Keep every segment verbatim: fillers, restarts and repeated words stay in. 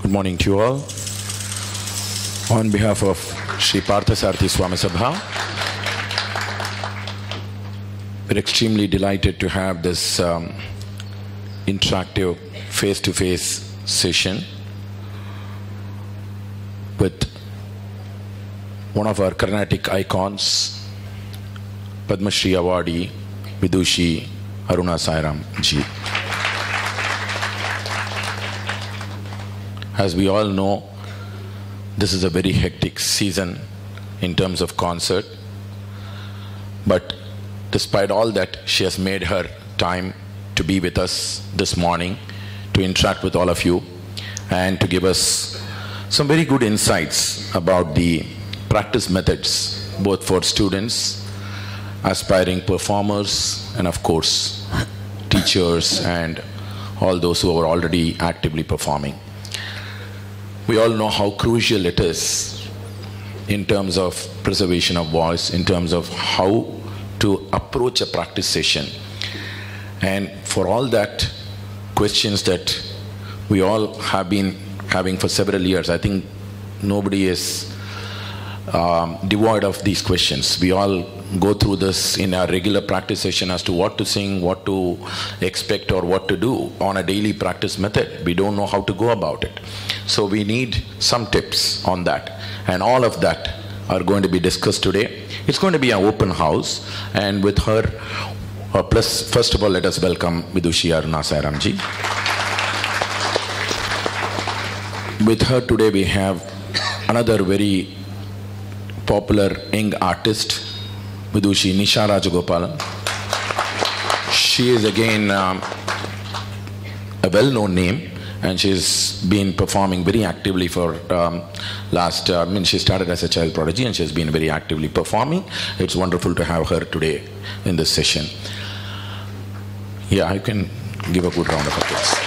Good morning to you all. On behalf of Shri P.S.Sabha Swami Sabha, we're extremely delighted to have this um, interactive face-to-face session with one of our Carnatic icons, Padma Shri Awardee, Vidushi Aruna Sairam ji. As we all know, this is a very hectic season in terms of concert. But despite all that, she has made her time to be with us this morning, to interact with all of you, and to give us some very good insights about the practice methods, both for students, aspiring performers, and of course, teachers and all those who are already actively performing. We all know how crucial it is in terms of preservation of voice, in terms of how to approach a practice session. And for all that, questions that we all have been having for several years, I think nobody is um, devoid of these questions. We all go through this in our regular practice session as to what to sing, what to expect, or what to do on a daily practice method. We don't know how to go about it. So we need some tips on that. And all of that are going to be discussed today. It's going to be an open house. And with her, uh, plus, first of all, let us welcome Vidushi Aruna Sairam ji. With her today, we have another very popular young artist, Vidushi Nisha Rajagopal. She is again um, a well-known name, and she's been performing very actively for um, last, uh, I mean, she started as a child prodigy and she's been very actively performing. It's wonderful to have her today in this session. Yeah, you can give a good round of applause.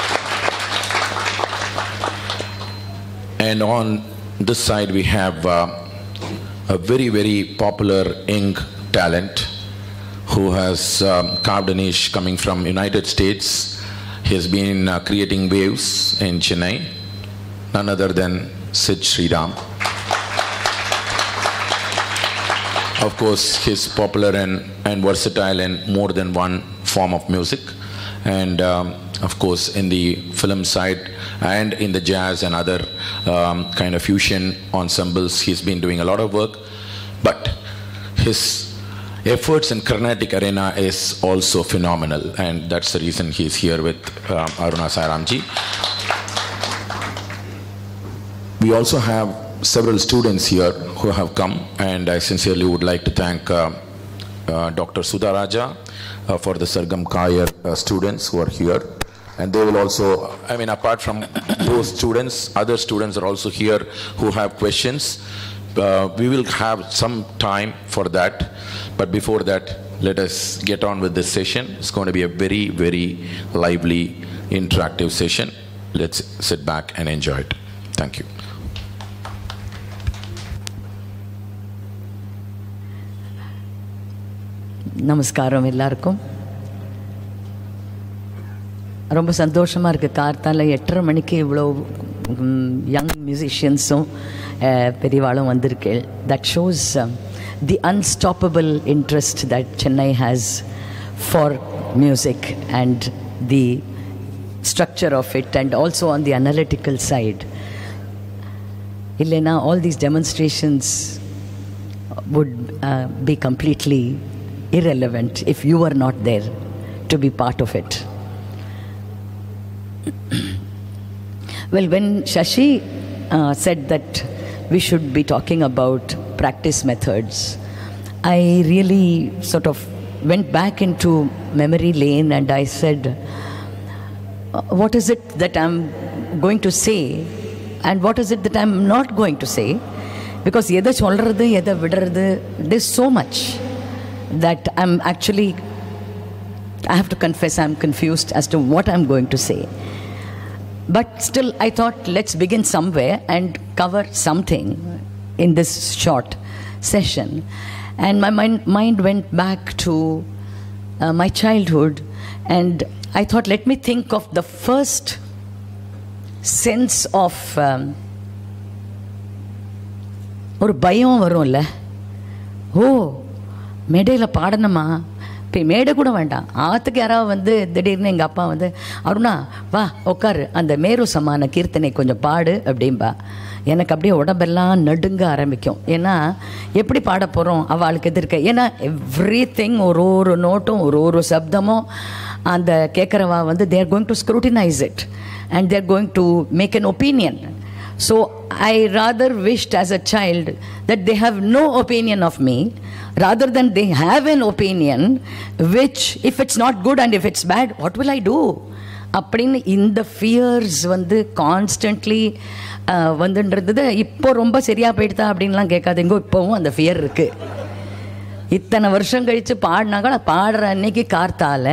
And on this side we have uh, a very, very popular young talent who has um, carved a niche coming from United States. He has been uh, creating waves in Chennai, none other than Sriram. Of course, he's popular and, and versatile in more than one form of music. And um, of course, in the film side and in the jazz and other um, kind of fusion ensembles, he's been doing a lot of work. But his efforts in Carnatic arena is also phenomenal, and that's the reason he's here with um, Aruna Sairam ji. We also have several students here who have come, and I sincerely would like to thank uh, uh, Doctor Sudha Raja uh, for the Sargam Kaya uh, students who are here. And they will also, I mean, apart from those students, other students are also here who have questions. Uh, we will have some time for that, but before that, let us get on with this session. It's going to be a very, very lively, interactive session. Let's sit back and enjoy it. Thank you. Namaskaram ellarkum. ரொம்ப சந்தோஷமா இருக்கு. கார்த்தால எட்டரை மணிக்கு இவ்வளோ young மியூசிஷியன்ஸும் பெரியவாளும் வந்திருக்கேள். That shows the unstoppable interest that Chennai has for music and the structure of it and also on the analytical side. இல்லைன்னா all these demonstrations would be completely irrelevant if you were not there to be part of it. Well, when Shashi uh, said that we should be talking about practice methods, I really sort of went back into memory lane and I said, what is it that I'm going to say and what is it that I'm not going to say? Because yeda solradhu, yeda vidradhu, there's so much that I'm actually, I have to confess, I'm confused as to what I'm going to say. But still, I thought, let's begin somewhere and cover something in this short session. And my mind, mind went back to uh, my childhood, and I thought, let me think of the first sense of ஒரு பயம் வரும்ல. ஓ மேடையில் பாடணுமா, இப்போ மேடை கூட வேண்டாம், ஆற்றுக்கு யாராவது வந்து திடீர்னு எங்கள் அப்பா வந்து அருணா வா உட்காரு அந்த மேரு சமான கீர்த்தனை கொஞ்சம் பாடு அப்படின்பா. எனக்கு அப்படியே உடம்பெல்லாம் நடுங்க ஆரம்பிக்கும். ஏன்னா எப்படி பாட போகிறோம் அவளுக்கு எதிர்க்க. ஏன்னா எவ்ரி திங் ஒரு ஒரு நோட்டும் ஒரு ஒரு சப்தமும் அந்த கேட்குறவா வந்து they're going to scrutinize it and they're going to make an opinion. So I rather wished as a child that they have no opinion of me rather than they have an opinion which if it's not good and if it's bad what will I do அப்படின்னு இந்த ஃபியர்ஸ் வந்து constantly வந்துன்றது. இப்போ ரொம்ப சரியாக போயிடுதா அப்படின்லாம் கேட்காதீங்க, இப்போவும் அந்த ஃபியர் இருக்குது. இத்தனை வருஷம் கழித்து பாடினாங்களா பாடுற அன்னைக்கு கார்த்தால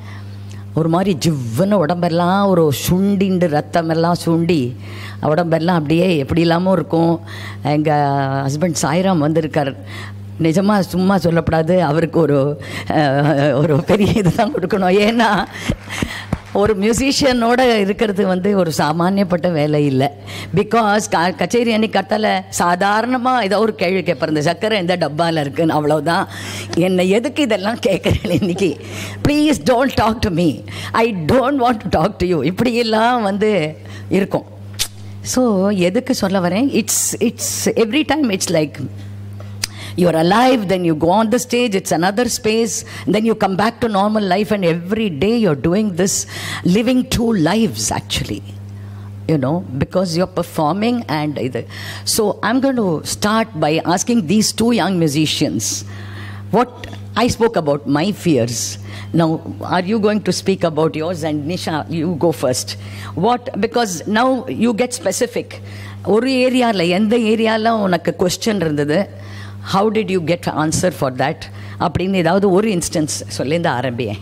ஒரு மாதிரி ஜிவ்வுன்னு உடம்பெல்லாம் ஒரு சுண்டிண்டு ரத்தமெல்லாம் சுண்டி உடம்பெல்லாம் அப்படியே எப்படி இல்லாமல் இருக்கும். எங்கள் ஹஸ்பண்ட் சாய்ராம் வந்திருக்கார். நிஜமாக சும்மா சொல்லப்படாது, அவருக்கு ஒரு ஒரு பெரிய இதுதான் கொடுக்கணும். ஏன்னா ஒரு மியூசிஷியனோட இருக்கிறது வந்து ஒரு சாமானியப்பட்ட வேலை இல்லை. பிகாஸ் க கச்சேரி அன்னைக்கு கத்தால சாதாரணமாக ஏதோ ஒரு கேள்வி கேட்பார், இந்த சக்கரை எந்த டப்பாவில் இருக்குன்னு, அவ்வளோதான். என்னை எதுக்கு இதெல்லாம் கேட்குறேன் இன்னைக்கு, please don't talk to me, I don't want to talk to you, இப்படியெல்லாம் வந்து இருக்கும். ஸோ எதுக்கு சொல்ல வரேன், it's it's every time it's like you are alive, then you go on the stage, it's another space, then you come back to normal life, and every day you're doing this, living two lives actually, you know, because you're performing and either. So I'm going to start by asking these two young musicians what I spoke about my fears. Now are you going to speak about yours? And Nisha, you go first. What, because now you get specific. ஒரு ஏரியாவில் எந்த ஏரியாவில் உனக்கு question இருந்தது, how did you get an answer for that அப்படின்னு ஏதாவது ஒரு instance சொல்லிருந்து ஆரம்பியேன்.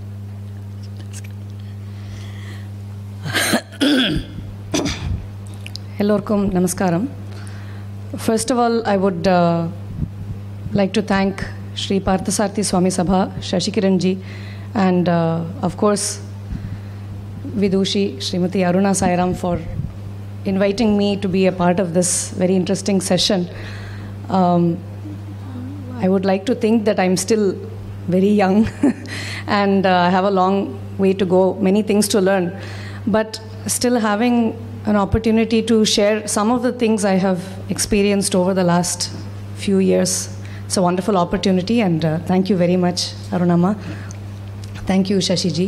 எல்லோருக்கும் நமஸ்காரம். First of all, I would uh, like to thank Shri P.S. Sabha, Shashi Kiranji, and uh, of course Vidushi, Srimati Aruna Sairam for inviting me to be a part of this very interesting session. Um, I would like to think that I'm still very young and uh, I have a long way to go, many things to learn, but still having an opportunity to share some of the things I have experienced over the last few years. It's a wonderful opportunity, and uh, thank you very much, Arunama. Thank you, Shashiji.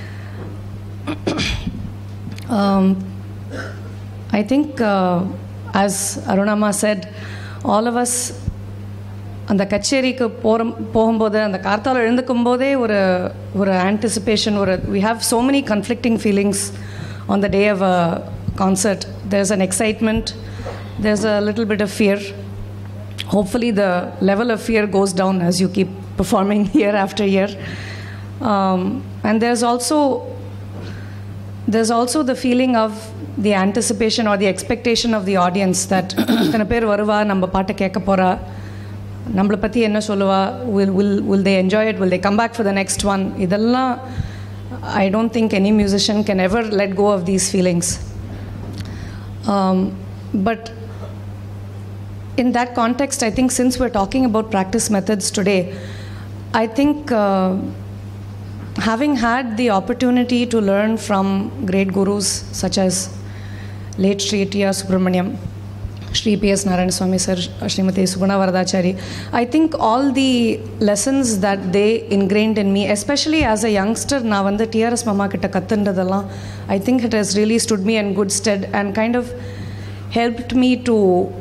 um, I think uh, as Arunama said, all of us அந்த கச்சேரிக்கு போகிற போகும்போது அந்த கார்த்தால எழுந்துக்கும் போதே ஒரு ஒரு anticipation, ஒரு we have so many conflicting feelings on the day of a concert. There's an excitement, there's a little bit of fear. Hopefully the level of fear goes down as you keep performing year after year. Um, and there's also there's also the feeling of the anticipation or the expectation of the audience that இத்தனை பேர் வருவா, நம்ம பாட்டை கேட்க போகிறா, நம்மளை பற்றி என்ன சொல்லுவா, will will will they enjoy it, will they come back for the next one. இதெல்லாம் I don't think any musician can ever let go of these feelings. Um, but in that context, I think since we're talking about practice methods today, I think uh, having had the opportunity to learn from great gurus such as late Sri T R Subramaniam, Shri P S Narayanaswamy Sir, Srimati Subhana Varadachari, I think all the lessons that they ingrained in me, especially as a youngster, na vanda T R S Mama kitta kattundadalla, I think it has really stood me in good stead and kind of helped me to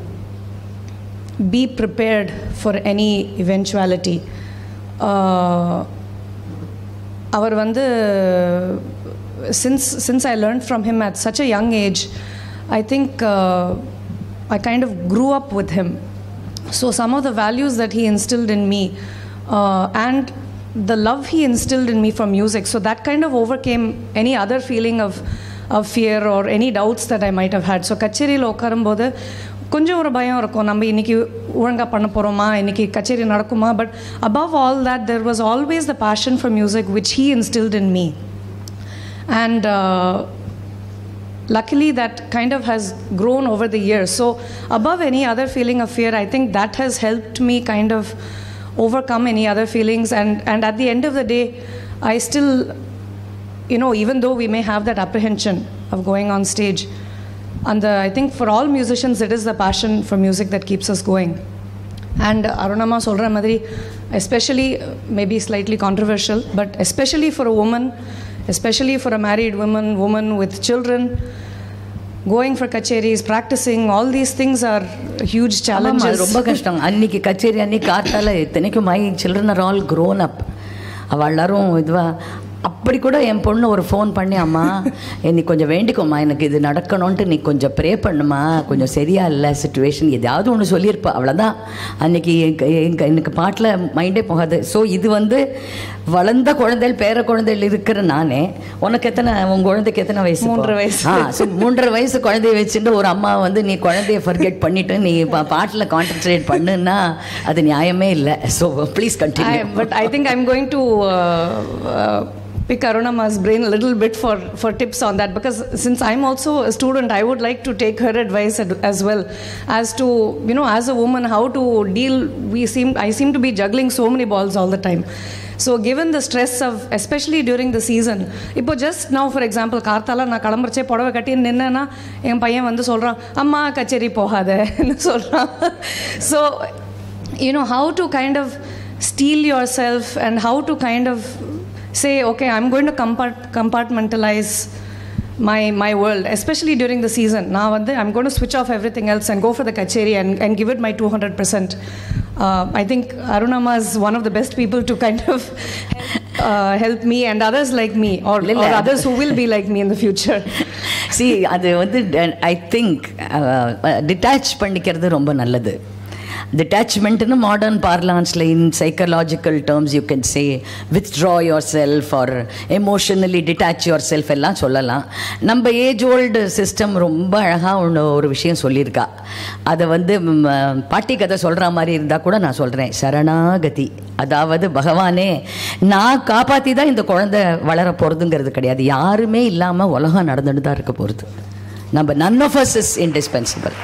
be prepared for any eventuality. Uh, Our vandu, since since I learned from him at such a young age, I think uh, I kind of grew up with him. So some of the values that he instilled in me uh, and the love he instilled in me for music, so that kind of overcame any other feeling of of fear or any doubts that I might have had. So கச்சேரியில் உட்காரும்போது கொஞ்சம் ஒரு பயம் இருக்கும், நம்ம இன்றைக்கி ஒழுங்காக பண்ண போகிறோமா, இன்றைக்கி கச்சேரி நடக்குமா. But above all that, there was always the passion for music which he instilled in me. And uh, luckily that kind of has grown over the years. So above any other feeling of fear, I think that has helped me kind of overcome any other feelings. And, and at the end of the day, I still, you know, even though we may have that apprehension of going on stage, and the, I think for all musicians, it is the passion for music that keeps us going. And Arunama solra madri, especially, maybe slightly controversial, but especially for a woman, especially for a married woman, woman with children, going for kacheris, practicing, all these things are huge challenges. Romba kashtam. Anniki kacheri anni kaartala ithanekku my children are all grown up. Avallarum idva அப்படி கூட என் பொண்ணு ஒரு phone பண்ணி, அம்மா நீ கொஞ்சம் வேண்டிக்கோம்மா, எனக்கு இது நடக்கணும்ன்ட்டு நீ கொஞ்சம் ப்ரே பண்ணுமா, கொஞ்சம் சரியா இல்லை சுச்சுவேஷன், எதாவது ஒன்று சொல்லியிருப்பா, அவ்வளோதான். அன்றைக்கி எனக்கு பாட்டில் மைண்டே போகாது. ஸோ இது வந்து வளர்ந்த குழந்தைகள் பேர குழந்தைகள் இருக்கிற நானே, உனக்கு எத்தனை, உன் குழந்தைக்கு எத்தனை வயசு? மூன்றரை வயசு. ஆ, ஸோ மூன்றரை வயசு குழந்தைய வச்சுட்டு ஒரு அம்மா வந்து நீ குழந்தைய ஃபர்கெட் பண்ணிவிட்டு நீ பாட்டில் கான்சன்ட்ரேட் பண்ணுன்னா அது நியாயமே இல்லை. So please continue. But I think I am going to pick Arunama's brain a little bit for, for tips on that, because since I'm also a student, I would like to take her advice ad, as well as to, you know, as a woman, how to deal. We seem, I seem to be juggling so many balls all the time. So given the stress of, especially during the season, இப்போ just now for example, கார்த்தால நான் கிளம்புறச்சே புடவை கட்டி நின்னேன்னா என் பையன் வந்து சொல்கிறான், அம்மா கச்சேரி போகாதன்னு சொல்கிறான். So, you know, how to kind of steel yourself and how to kind of say, okay, I'm going to compart compartmentalize my my world, especially during the season. Now I'm going to switch off everything else and go for the kacheri and, and give it my two hundred percent. Uh, I think Arunama is one of the best people to kind of uh, help me and others like me, or, or others who will be like me in the future. See, அது வந்து I think detach பண்ணிக்கிறது ரொம்ப நல்லது. Detachment in a modern parlance, in psychological terms, you can say withdraw yourself or emotionally detach yourself எல்லாம் சொல்லலாம். நம்ம age old system ரொம்ப அழகாக ஒன்று ஒரு விஷயம் சொல்லியிருக்கா. அதை வந்து பாட்டி கதை சொல்கிற மாதிரி இருந்தால் கூட நான் சொல்கிறேன், சரணாகதி. அதாவது பகவானே நான் காப்பாற்றி தான் இந்த குழந்தை வளர போகிறதுங்கிறது கிடையாது. யாருமே இல்லாமல் உலகம் நடந்துட்டு தான் இருக்க போகிறது. நம்ம none of us is indispensable.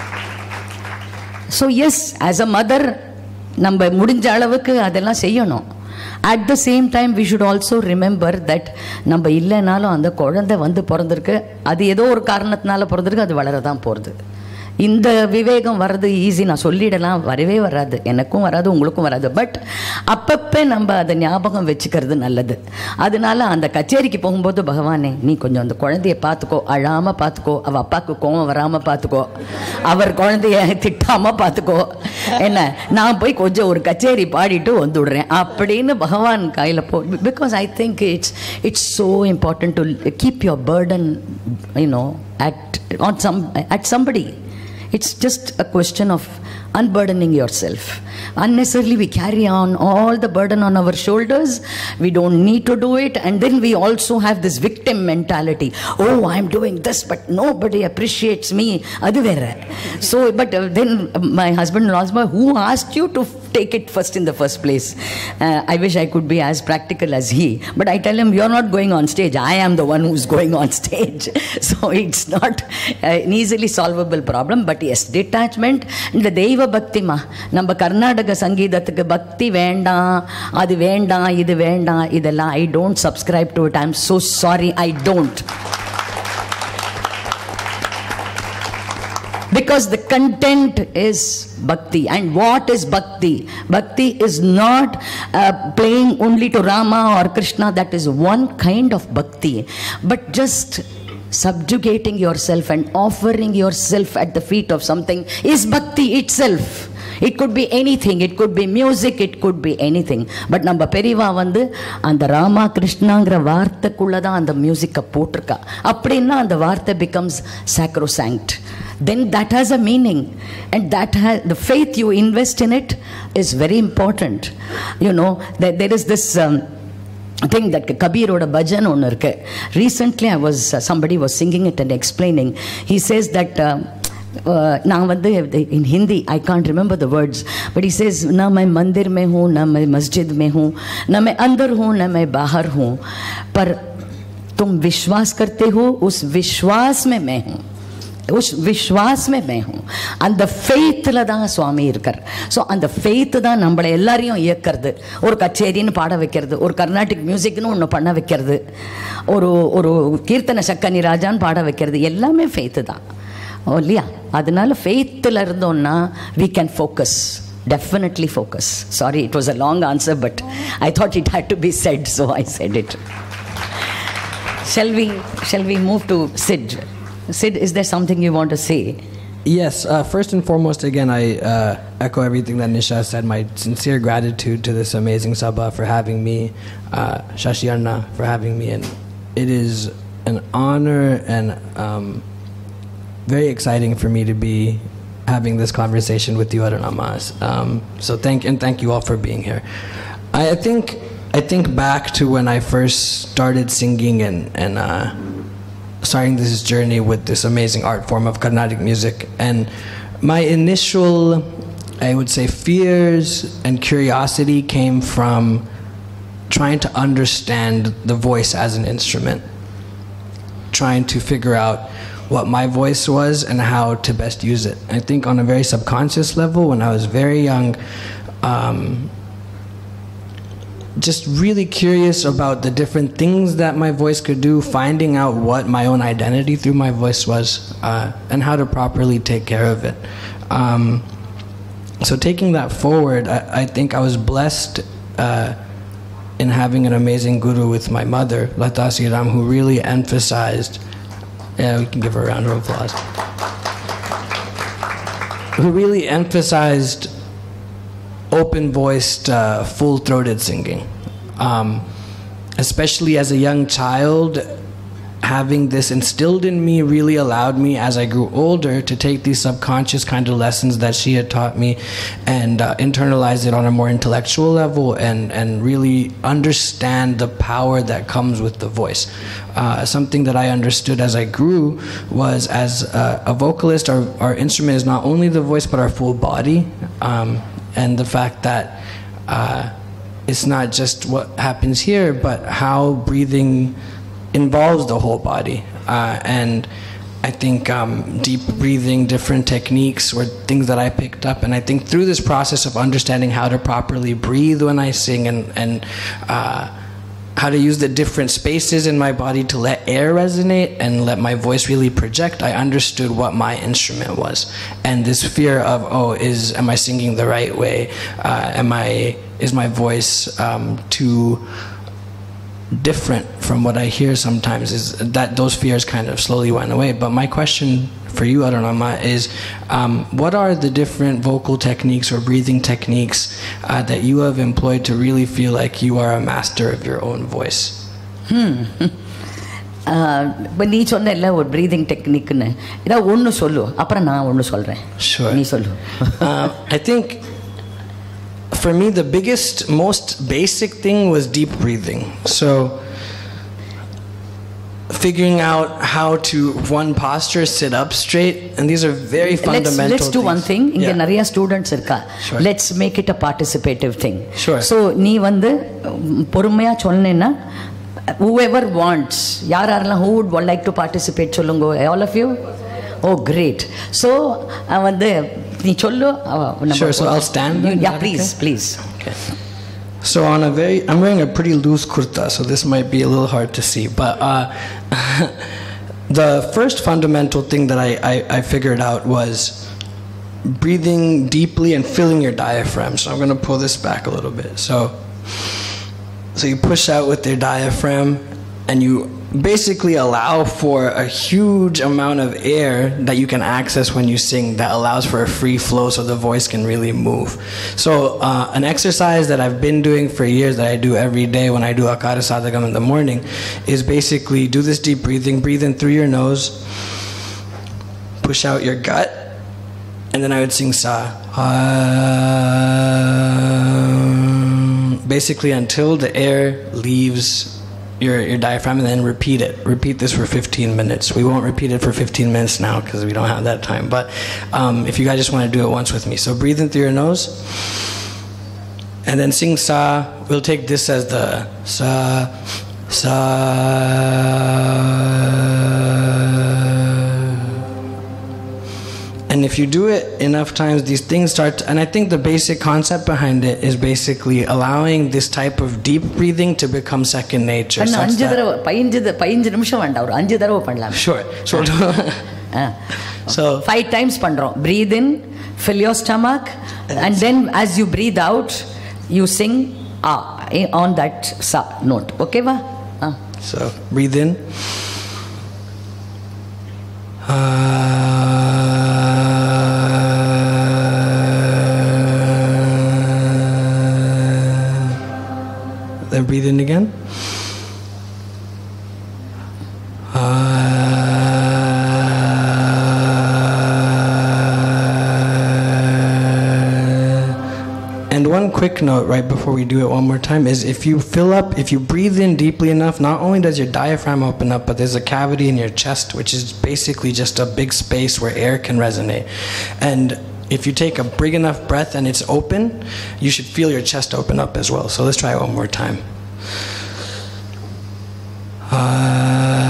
So yes, as a mother, நம்ம முடிஞ்ச அளவுக்கு அதெல்லாம் செய்யணும். At the same time, we should also remember that நம்ம இல்லைனாலும் அந்த குழந்தை வந்து பிறந்திருக்கு, அது ஏதோ ஒரு காரணத்தினால பிறந்திருக்கு, அது வளரதான் போகிறது. இந்த விவேகம் வர்றது ஈஸி, நான் சொல்லிடலாம், வரவே வராது, எனக்கும் வராது, உங்களுக்கும் வராது. பட் அப்பப்போ நம்ம அதை ஞாபகம் வச்சுக்கிறது நல்லது. அதனால அந்த கச்சேரிக்கு போகும்போது, பகவானே நீ கொஞ்சம் அந்த குழந்தைய பார்த்துக்கோ, அழாமல் பார்த்துக்கோ, அவள் அப்பாவுக்கு கோவம் வராமல் பார்த்துக்கோ, அவர் குழந்தைய திட்டாமல் பார்த்துக்கோ, என்ன நான் போய் கொஞ்சம் ஒரு கச்சேரி பாடிட்டு வந்துவிடுறேன் அப்படின்னு பகவான் கையில் போ. Because I think it's it's so important to keep your burden, you know, at on some at somebody. It's just a question of unburdening yourself. Unnecessarily we carry on all the burden on our shoulders. We don't need to do it. And then we also have this victim mentality. Oh, I'm doing this, but nobody appreciates me. Adu vera. So, but uh, then uh, my husband asked me, who asked you to take it first in the first place? Uh, I wish I could be as practical as he. But I tell him, you're not going on stage. I am the one who's going on stage. So it's not uh, an easily solvable problem. But yes, detachment. இந்த தெய்வ பக்திமா, நம்ம கர்நாடக சங்கீதத்துக்கு பக்தி வேண்டாம், அது வேண்டாம், இது வேண்டாம், இதெல்லாம் I don't subscribe to it. I am so sorry, I don't. Because the content is bhakti. And what is bhakti? Bhakti is not uh, playing only to Rama or Krishna. That is one kind of bhakti. But just subjugating yourself and offering yourself at the feet of something is bhakti itself. It could be anything. It could be music. It could be anything. But நம்ம பெரியவா வந்து அந்த ராமா கிருஷ்ணாங்கிற வார்த்தைக்குள்ளதான் அந்த மியூசிக்கை போட்டிருக்கா. அப்படின்னா அந்த வார்த்தை becomes sacrosanct. Then that has a meaning, and that has the faith you invest in it is very important. You know, there, there is this um, thing that Kabiroda bhajan onnu irukku. Recently I was uh, somebody was singing it and explaining. He says that uh, நான் வந்து in Hindi I can't remember the words, but he says ना मैं मंदिर में हूँ, ना मैं मस्जिद में हूँ, ना मैं अंदर हूँ, ना मैं बाहर हूँ, पर तुम विश्वास करते हो, उस विश्वास में मैं हूँ, उस विश्वास में मैं हूँ. அந்த ஃபெய்த்தில் தான் சுவாமி இருக்கார். ஸோ அந்த ஃபெய்த்து தான் நம்மளை எல்லாரையும் இயக்கிறது. ஒரு கச்சேரின்னு பாட வைக்கிறது, ஒரு கர்நாடிக் மியூசிக்னு ஒன்று பண்ண வைக்கிறது, ஒரு ஒரு கீர்த்தனை சக்கனி ராஜான்னு பாட வைக்கிறது, எல்லாமே ஃபெய்த்து தான் இல்லையா? அதனால ஃபெய்த்தில் இருந்தோம்னா we can focus, definitely focus. Sorry, it was a long answer, but I thought it had to be said, so I said it. Shall we, shall we move to Sid? Sid, is there something you want to say? Yes, uh, first and foremost, again, I uh, echo everything that Nisha said. My sincere gratitude to this amazing Sabha for having me, uh, Shashi Aruna for having me, and it is an honor and um, very exciting for me to be having this conversation with you, Arunamas. Um, so thank and thank you all for being here. I, I think I think back to when I first started singing and and. Uh, starting this journey with this amazing art form of Carnatic music, and my initial, I would say, fears and curiosity came from trying to understand the voice as an instrument, trying to figure out what my voice was and how to best use it. I think on a very subconscious level, when I was very young, um, just really curious about the different things that my voice could do, finding out what my own identity through my voice was, uh, and how to properly take care of it. Um, so taking that forward, I, I think I was blessed uh, in having an amazing guru with my mother, Sriram, who really emphasized, yeah, we can give her a round of applause, who really emphasized open-voiced, uh, full-throated singing. Um, especially as a young child, having this instilled in me really allowed me, as I grew older, to take these subconscious kind of lessons that she had taught me and uh, internalize it on a more intellectual level and, and really understand the power that comes with the voice. Uh, something that I understood as I grew was, as uh, a vocalist, our, our instrument is not only the voice but our full body. Um, And the fact that uh, it's not just what happens here, but how breathing involves the whole body. Uh, and I think um, deep breathing, different techniques were things that I picked up. And I think through this process of understanding how to properly breathe when I sing and, and uh, how to use the different spaces in my body to let air resonate and let my voice really project, I understood what my instrument was. And this fear of, oh, is am I singing the right way? Uh, am I is my voice um, too different from what I hear sometimes? Is that those fears kind of slowly went away. But my question for you, Aruna, is um, what are the different vocal techniques or breathing techniques uh, that you have employed to really feel like you are a master of your own voice? Hmm. இப்போ நீ சொன்ன ஒரு breathing டெக்னிக்னு ஏதாவது ஒன்று சொல்லு, அப்புறம் நான் ஒன்று சொல்கிறேன். Sure. நீ சொல்லு. uh, I think for me the biggest, most basic thing was deep breathing. So figuring out how to, one, posture, sit up straight, and these are very fundamental. Let's, let's do things. one thing. இங்க Yeah. நிறைய students இருக்கா. Sure. Let's make it a participative thing. Sure. So நீ வந்து பொறுமையா சொன்னேன்னா whoever wants, யார் யாரெல்லாம் who would like to participate சொல்லுங்க. All of you? Oh, great. So வந்து நீ சொல்லு. Sure. So I'll stand. Then? Yeah, please, okay? please. Okay. So on a very, I'm wearing a pretty loose kurta, so this might be a little hard to see. But uh, the first fundamental thing that I, I, I figured out was breathing deeply and filling your diaphragm. So I'm going to pull this back a little bit. So, so you push out with your diaphragm, and you basically allow for a huge amount of air that you can access when you sing, that allows for a free flow so the voice can really move. So uh, an exercise that I've been doing for years, that I do every day when I do Akara Sadhagam in the morning, is basically do this deep breathing, breathe in through your nose, push out your gut, and then I would sing Sa. Basically until the air leaves your your diaphragm, and then repeat it. Repeat this for fifteen minutes. We won't repeat it for fifteen minutes now because we don't have that time. But um, if you guys just want to do it once with me. So breathe in through your nose. And then sing Sa. We'll take this as the Sa. Sa. And if you do it enough times, these things start to, and I think the basic concept behind it is basically allowing this type of deep breathing to become second nature. Sure. So, so five times pandrom. Breathe in, fill your stomach, and then as you breathe out, you sing ah on that sa note. Okay, va? Ah. So breathe in. Uh, then breathe in again. Uh, and one quick note right before we do it one more time is if you fill up, if you breathe in deeply enough, not only does your diaphragm open up, but there's a cavity in your chest, which is basically just a big space where air can resonate. And if you take a big enough breath and it's open, you should feel your chest open up as well. So let's try it one more time. Uh,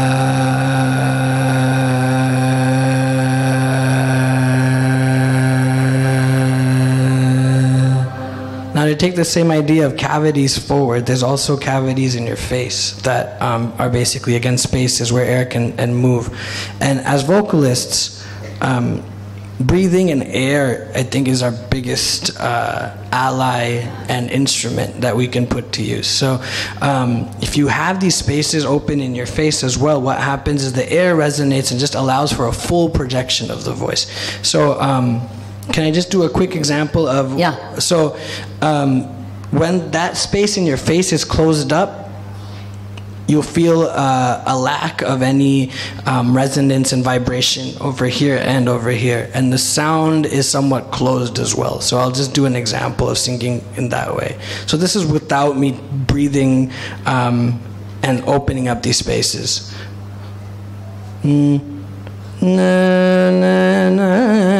Now to take the same idea of cavities forward, there's also cavities in your face that um, are basically, again, spaces where air can and move. And as vocalists, um, breathing in air, I think, is our biggest uh, ally and instrument that we can put to use. So um, if you have these spaces open in your face as well, what happens is the air resonates and just allows for a full projection of the voice. So um, can I just do a quick example of... Yeah. So um, when that space in your face is closed up, you'll feel uh, a lack of any um, resonance and vibration over here and over here. And the sound is somewhat closed as well. So I'll just do an example of singing in that way. So this is without me breathing um, and opening up these spaces. Mm. Na, na, na,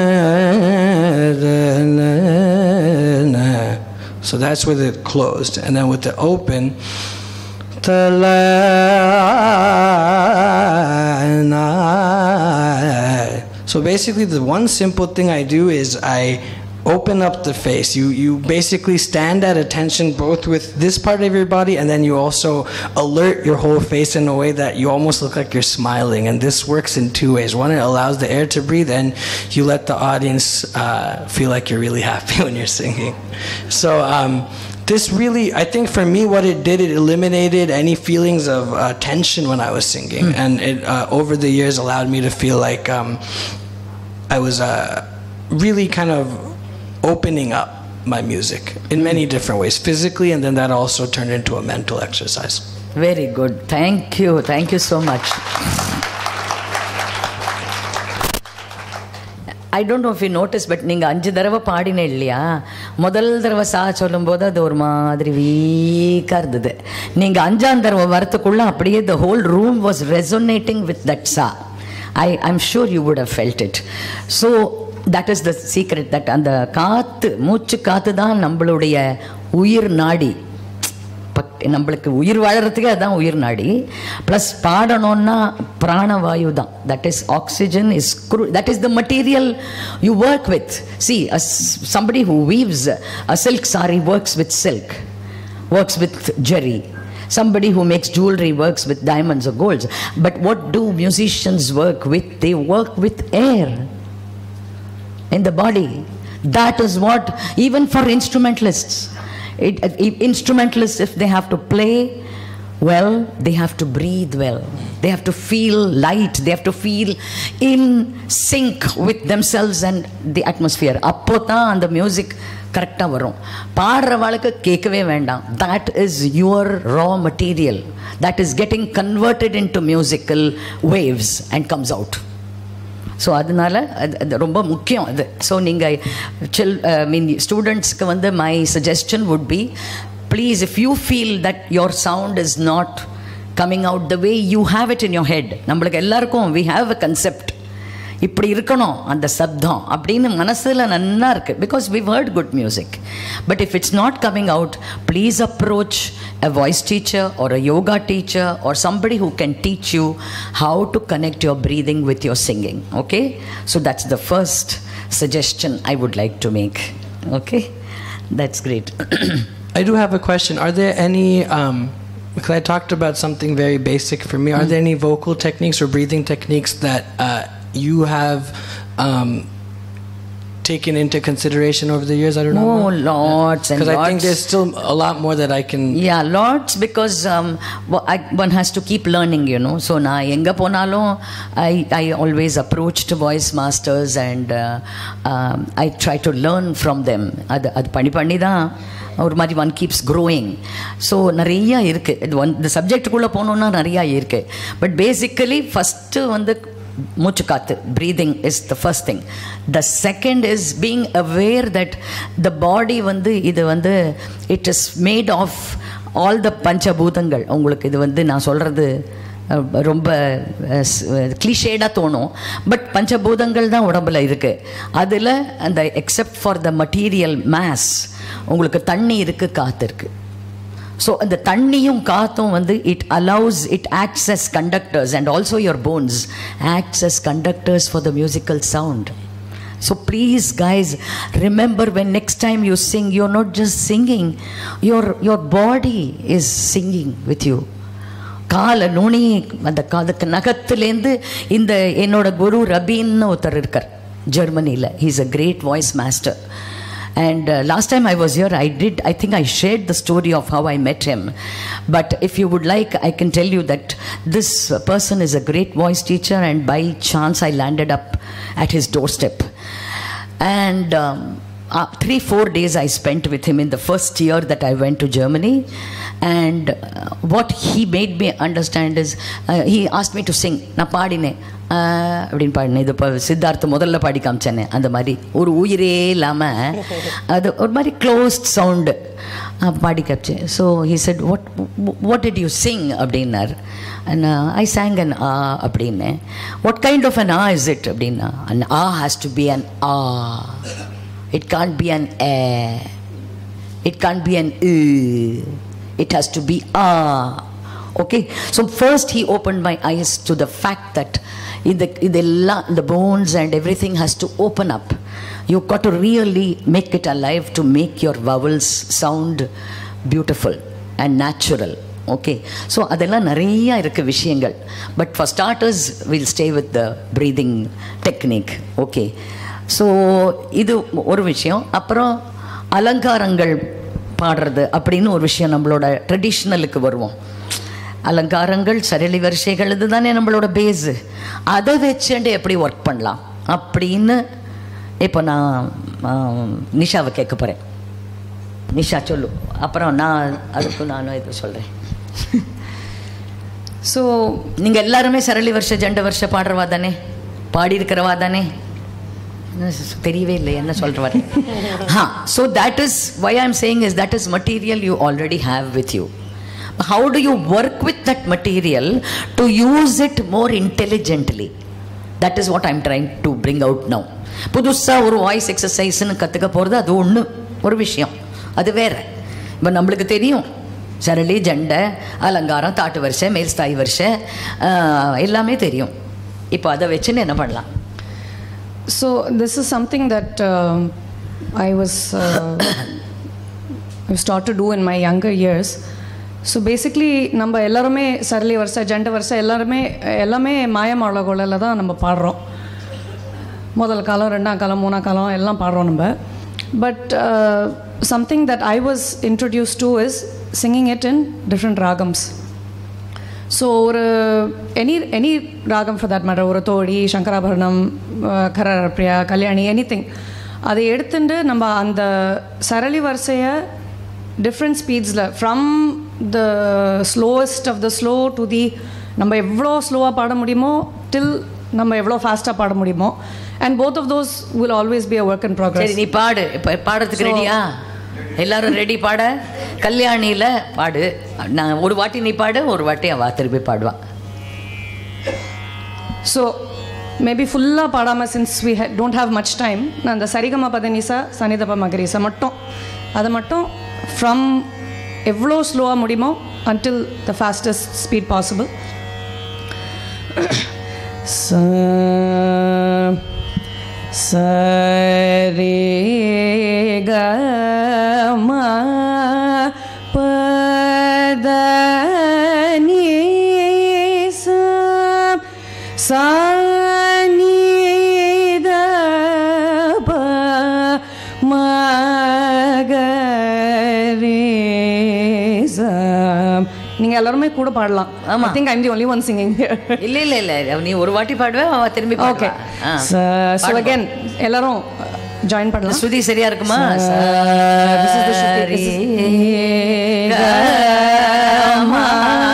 na, na. So that's with it closed. And then with the open, so basically the one simple thing I do is I open up the face. You you basically stand at attention both with this part of your body, and then you also alert your whole face in a way that you almost look like you're smiling. And this works in two ways. One, it allows the air to breathe, and you let the audience uh, feel like you're really happy when you're singing. So um, this really, I think for me, what it did, it eliminated any feelings of uh, tension when I was singing. Mm. And it, uh, over the years, allowed me to feel like um, I was uh, really kind of opening up my music in many different ways, physically, and then that also turned into a mental exercise. Very good. Thank you. Thank you so much. I don't know if you noticed, but நீங்க அஞ்சு தடவை பாடினே இல்லையா? முதல் தடவை சா சொல்லும்போது அது ஒரு மாதிரி வீக்கா இருந்தது. நீங்க அஞ்சாம் தடவை வரத்துக்குள்ள அப்படியே the whole room was resonating with that sa. I I'm sure you would have felt it. So that is the secret, that அந்த காத்து, மூச்சு காத்து தான் நம்மளுடைய உயிர் நாடி. நம்மளுக்கு உயிர் வாழறதுக்கே அதுதான் உயிர் நாடி. ப்ளஸ் பாடணும்னா பிராணவாயு தான். That is oxygen is that is the material you work with. See somebody who weaves a silk sari works with silk, works with jerry. Somebody who makes jewelry works with diamonds or golds. But what do musicians work with? They work with air in the body. That is what, even for instrumentalists, It, if instrumentalists, if they have to play well, they have to breathe well. They have to feel light. They have to feel in sync with themselves and the atmosphere. அப்போ தான் அந்த music கரெக்டாக வரும். பாடுறவாளுக்கு கேட்கவே வேண்டாம். That is your raw material. That is getting converted into musical waves and comes out. So அதனால அது ரொம்ப முக்கியம் அது. ஸோ நீங்கள் சில் மீன் ஸ்டூடெண்ட்ஸ்க்கு வந்து my suggestion would be, please if you feel that your sound is not coming out the way you have it in your head. நம்மளுக்கு எல்லாருக்கும் வி ஹாவ் அ கன்செப்ட், இப்படி இருக்கணும் அந்த சப்தம் அப்படின்னு மனசில் நல்லா இருக்குது, because we've heard good music. But if it's not coming out, please approach a voice teacher or a yoga teacher or somebody who can teach you how to connect your breathing with your singing. Okay? So that's the first suggestion I would like to make. Okay? That's great. I do have a question. Are there any, um, because I talked about something very basic for me, are mm. there any vocal techniques or breathing techniques that uh, you have um, taken into consideration over the years? I don't know. Oh, lots and lots. Because I think there's still a lot more that I can... Yeah, lots, because um, I, one has to keep learning, you know. So, na enga ponalo, I, I always approached voice masters and uh, um, I try to learn from them. Ad, ad pani pani da, ஒரு மாதிரி one keeps growing. So நிறையா இருக்குது. இது one இந்த சப்ஜெக்டுக்குள்ளே போகணுன்னா நிறையா இருக்குது. But basically first வந்து மூச்சு காத்து, breathing is the first thing. The second is being aware that the body வந்து இது வந்து it is made of all the பஞ்சபூதங்கள். உங்களுக்கு இது வந்து நான் சொல்கிறது ரொம்ப கிளிஷேடாக தோணும், பட் பஞ்சபூதங்கள் தான் உடம்புல இருக்குது. அதில் அந்த except for the material mass உங்களுக்கு தண்ணி இருக்குது, காற்று இருக்குது. ஸோ அந்த தண்ணியும் காற்றும் வந்து it allows, it acts as conductors and also your bones acts as conductors for the musical sound. So please guys, remember when next time you sing, you're not just singing, your your body is singing with you. கால நுனி அந்த அதுக்கு நகத்துலேருந்து இந்த என்னோட குரு ரபீன்னு ஒருத்தர் இருக்கார் ஜெர்மனியில். He is a great voice master. And uh, last time I was here, I did, I think I shared the story of how I met him. But if you would like, I can tell you that this person is a great voice teacher, and by chance I landed up at his doorstep. And um, uh, three, four days I spent with him in the first year that I went to Germany. And uh, what he made me understand is, uh, he asked me to sing. Na paadine. அப்படின்னு பாடினேன். இது இப்போ சித்தார்த்த முதல்ல பாடி காமிச்சேனே அந்த மாதிரி ஒரு உயிரே இல்லாமல் அது ஒரு மாதிரி க்ளோஸ்ட் சவுண்டு பாடி காமிச்சேன். So he said what what did you sing அப்படின்னார். And I sang an ah அப்படின்னு. What kind of an ah is it அப்படின்னா, an ah has to be an ah, it can't be an eh, it can't be an ee, it has to be ah. Okay, so first he opened my eyes to the fact that in the, in the, the bones and everything has to open up. You've got to really make it alive to make your vowels sound beautiful and natural. Okay, so அதெல்லாம் நிறைய இருக்கு விஷயங்கள். But for starters, we'll stay with the breathing technique. Okay, so இது ஒரு விஷயம். அப்புறம் அலங்காரங்கள் பாடுறது அப்படின்னு ஒரு விஷயம், நம்மளோட ட்ரெடிஷ்னலுக்கு வருவோம். அலங்காரங்கள், சரளி வரிசைகள், இது தானே நம்மளோட பேஸு. அதை வச்சுட்டு எப்படி ஒர்க் பண்ணலாம் அப்படின்னு இப்போ நான் நிஷாவை கேட்க போகிறேன். நிஷா சொல்லு, அப்புறம் நான் அதுக்கு நானும் இது சொல்கிறேன். ஸோ நீங்கள் எல்லாருமே சரளி வருஷ ஜண்ட வருஷ பாடுறவா தானே, பாடியிருக்கிறவா தானே? தெரியவே இல்லை என்ன சொல்கிறவா. Ah, so that is why I am saying is that is material you already have with you. How do you work with that material to use it more intelligently? That is what I am trying to bring out now. புதுசாக ஒரு voice எக்ஸசைஸ்ன்னு கற்றுக்க போகிறது அது ஒன்று ஒரு விஷயம், அது வேறு. இப்போ நம்மளுக்கு தெரியும் சரளி, ஜண்டை, அலங்காரம், தாட்டு வரிசை, மேல் ஸ்தாய் வரிசை எல்லாமே தெரியும். இப்போ அதை வச்சுன்னு என்ன பண்ணலாம்? So this is something that uh, I was uh, I was taught to do in my younger years. So basically நம்ம எல்லாருமே சரளி வருஷ ஜண்ட வருஷம் எல்லாருமே எல்லாமே மாயமாள கோலையில் தான் நம்ம பாடுறோம். முதல் காலம், ரெண்டாம் காலம், மூணாம் காலம் எல்லாம் பாடுறோம் நம்ம. But something that I was introduce to is singing it in different ராகம்ஸ். ஸோ ஒரு any any ragam for that matter, ஒரு தோடி, சங்கராபரணம், கரப்பிரியா, கல்யாணி, எனி திங், அதை எடுத்துட்டு நம்ம அந்த சரளி வரிசையை டிஃப்ரெண்ட் ஸ்பீட்ஸில் from the slowest of the slow to the நம்ம எவ்வளோ ஸ்லோவாக பாட முடியுமோ டில் நம்ம எவ்வளோ ஃபாஸ்ட்டாக பாட முடியுமோ. And both of those will always be a work in progress. நீ பாடு, இப்போ பாடுறதுக்கு ரெடியா? எல்லாரும் ரெடி பாட? கல்யாணியில் பாடு. நான் ஒரு வாட்டி நீ பாடு, ஒரு வாட்டி அவ திருப்பி பாடுவான். ஸோ மேபி ஃபுல்லாக பாடாமல், since we don't have much time, நான் அந்த சரிகமா பதனிசா சனிதப மகரிசா மட்டும், அதை மட்டும் ஃப்ரம் எவ்வளோ ஸ்லோவாக முடியுமோ until the fastest speed possible. sa sa re ga ma pa da ni sa sa ni da pa ma ga re sa. நீங்கள் எல்லாருமே கூட பாடலாம். I think I'm the only one singing here. இல்ல இல்ல இல்ல நீ ஒரு வாட்டி பாடுவே அவ திரும்பி பாடுவா. Okay. So again எல்லாரும் join பண்ணலாம். ஸ்ருதி சரியா இருக்குமா? This is the Shruti. Ga ma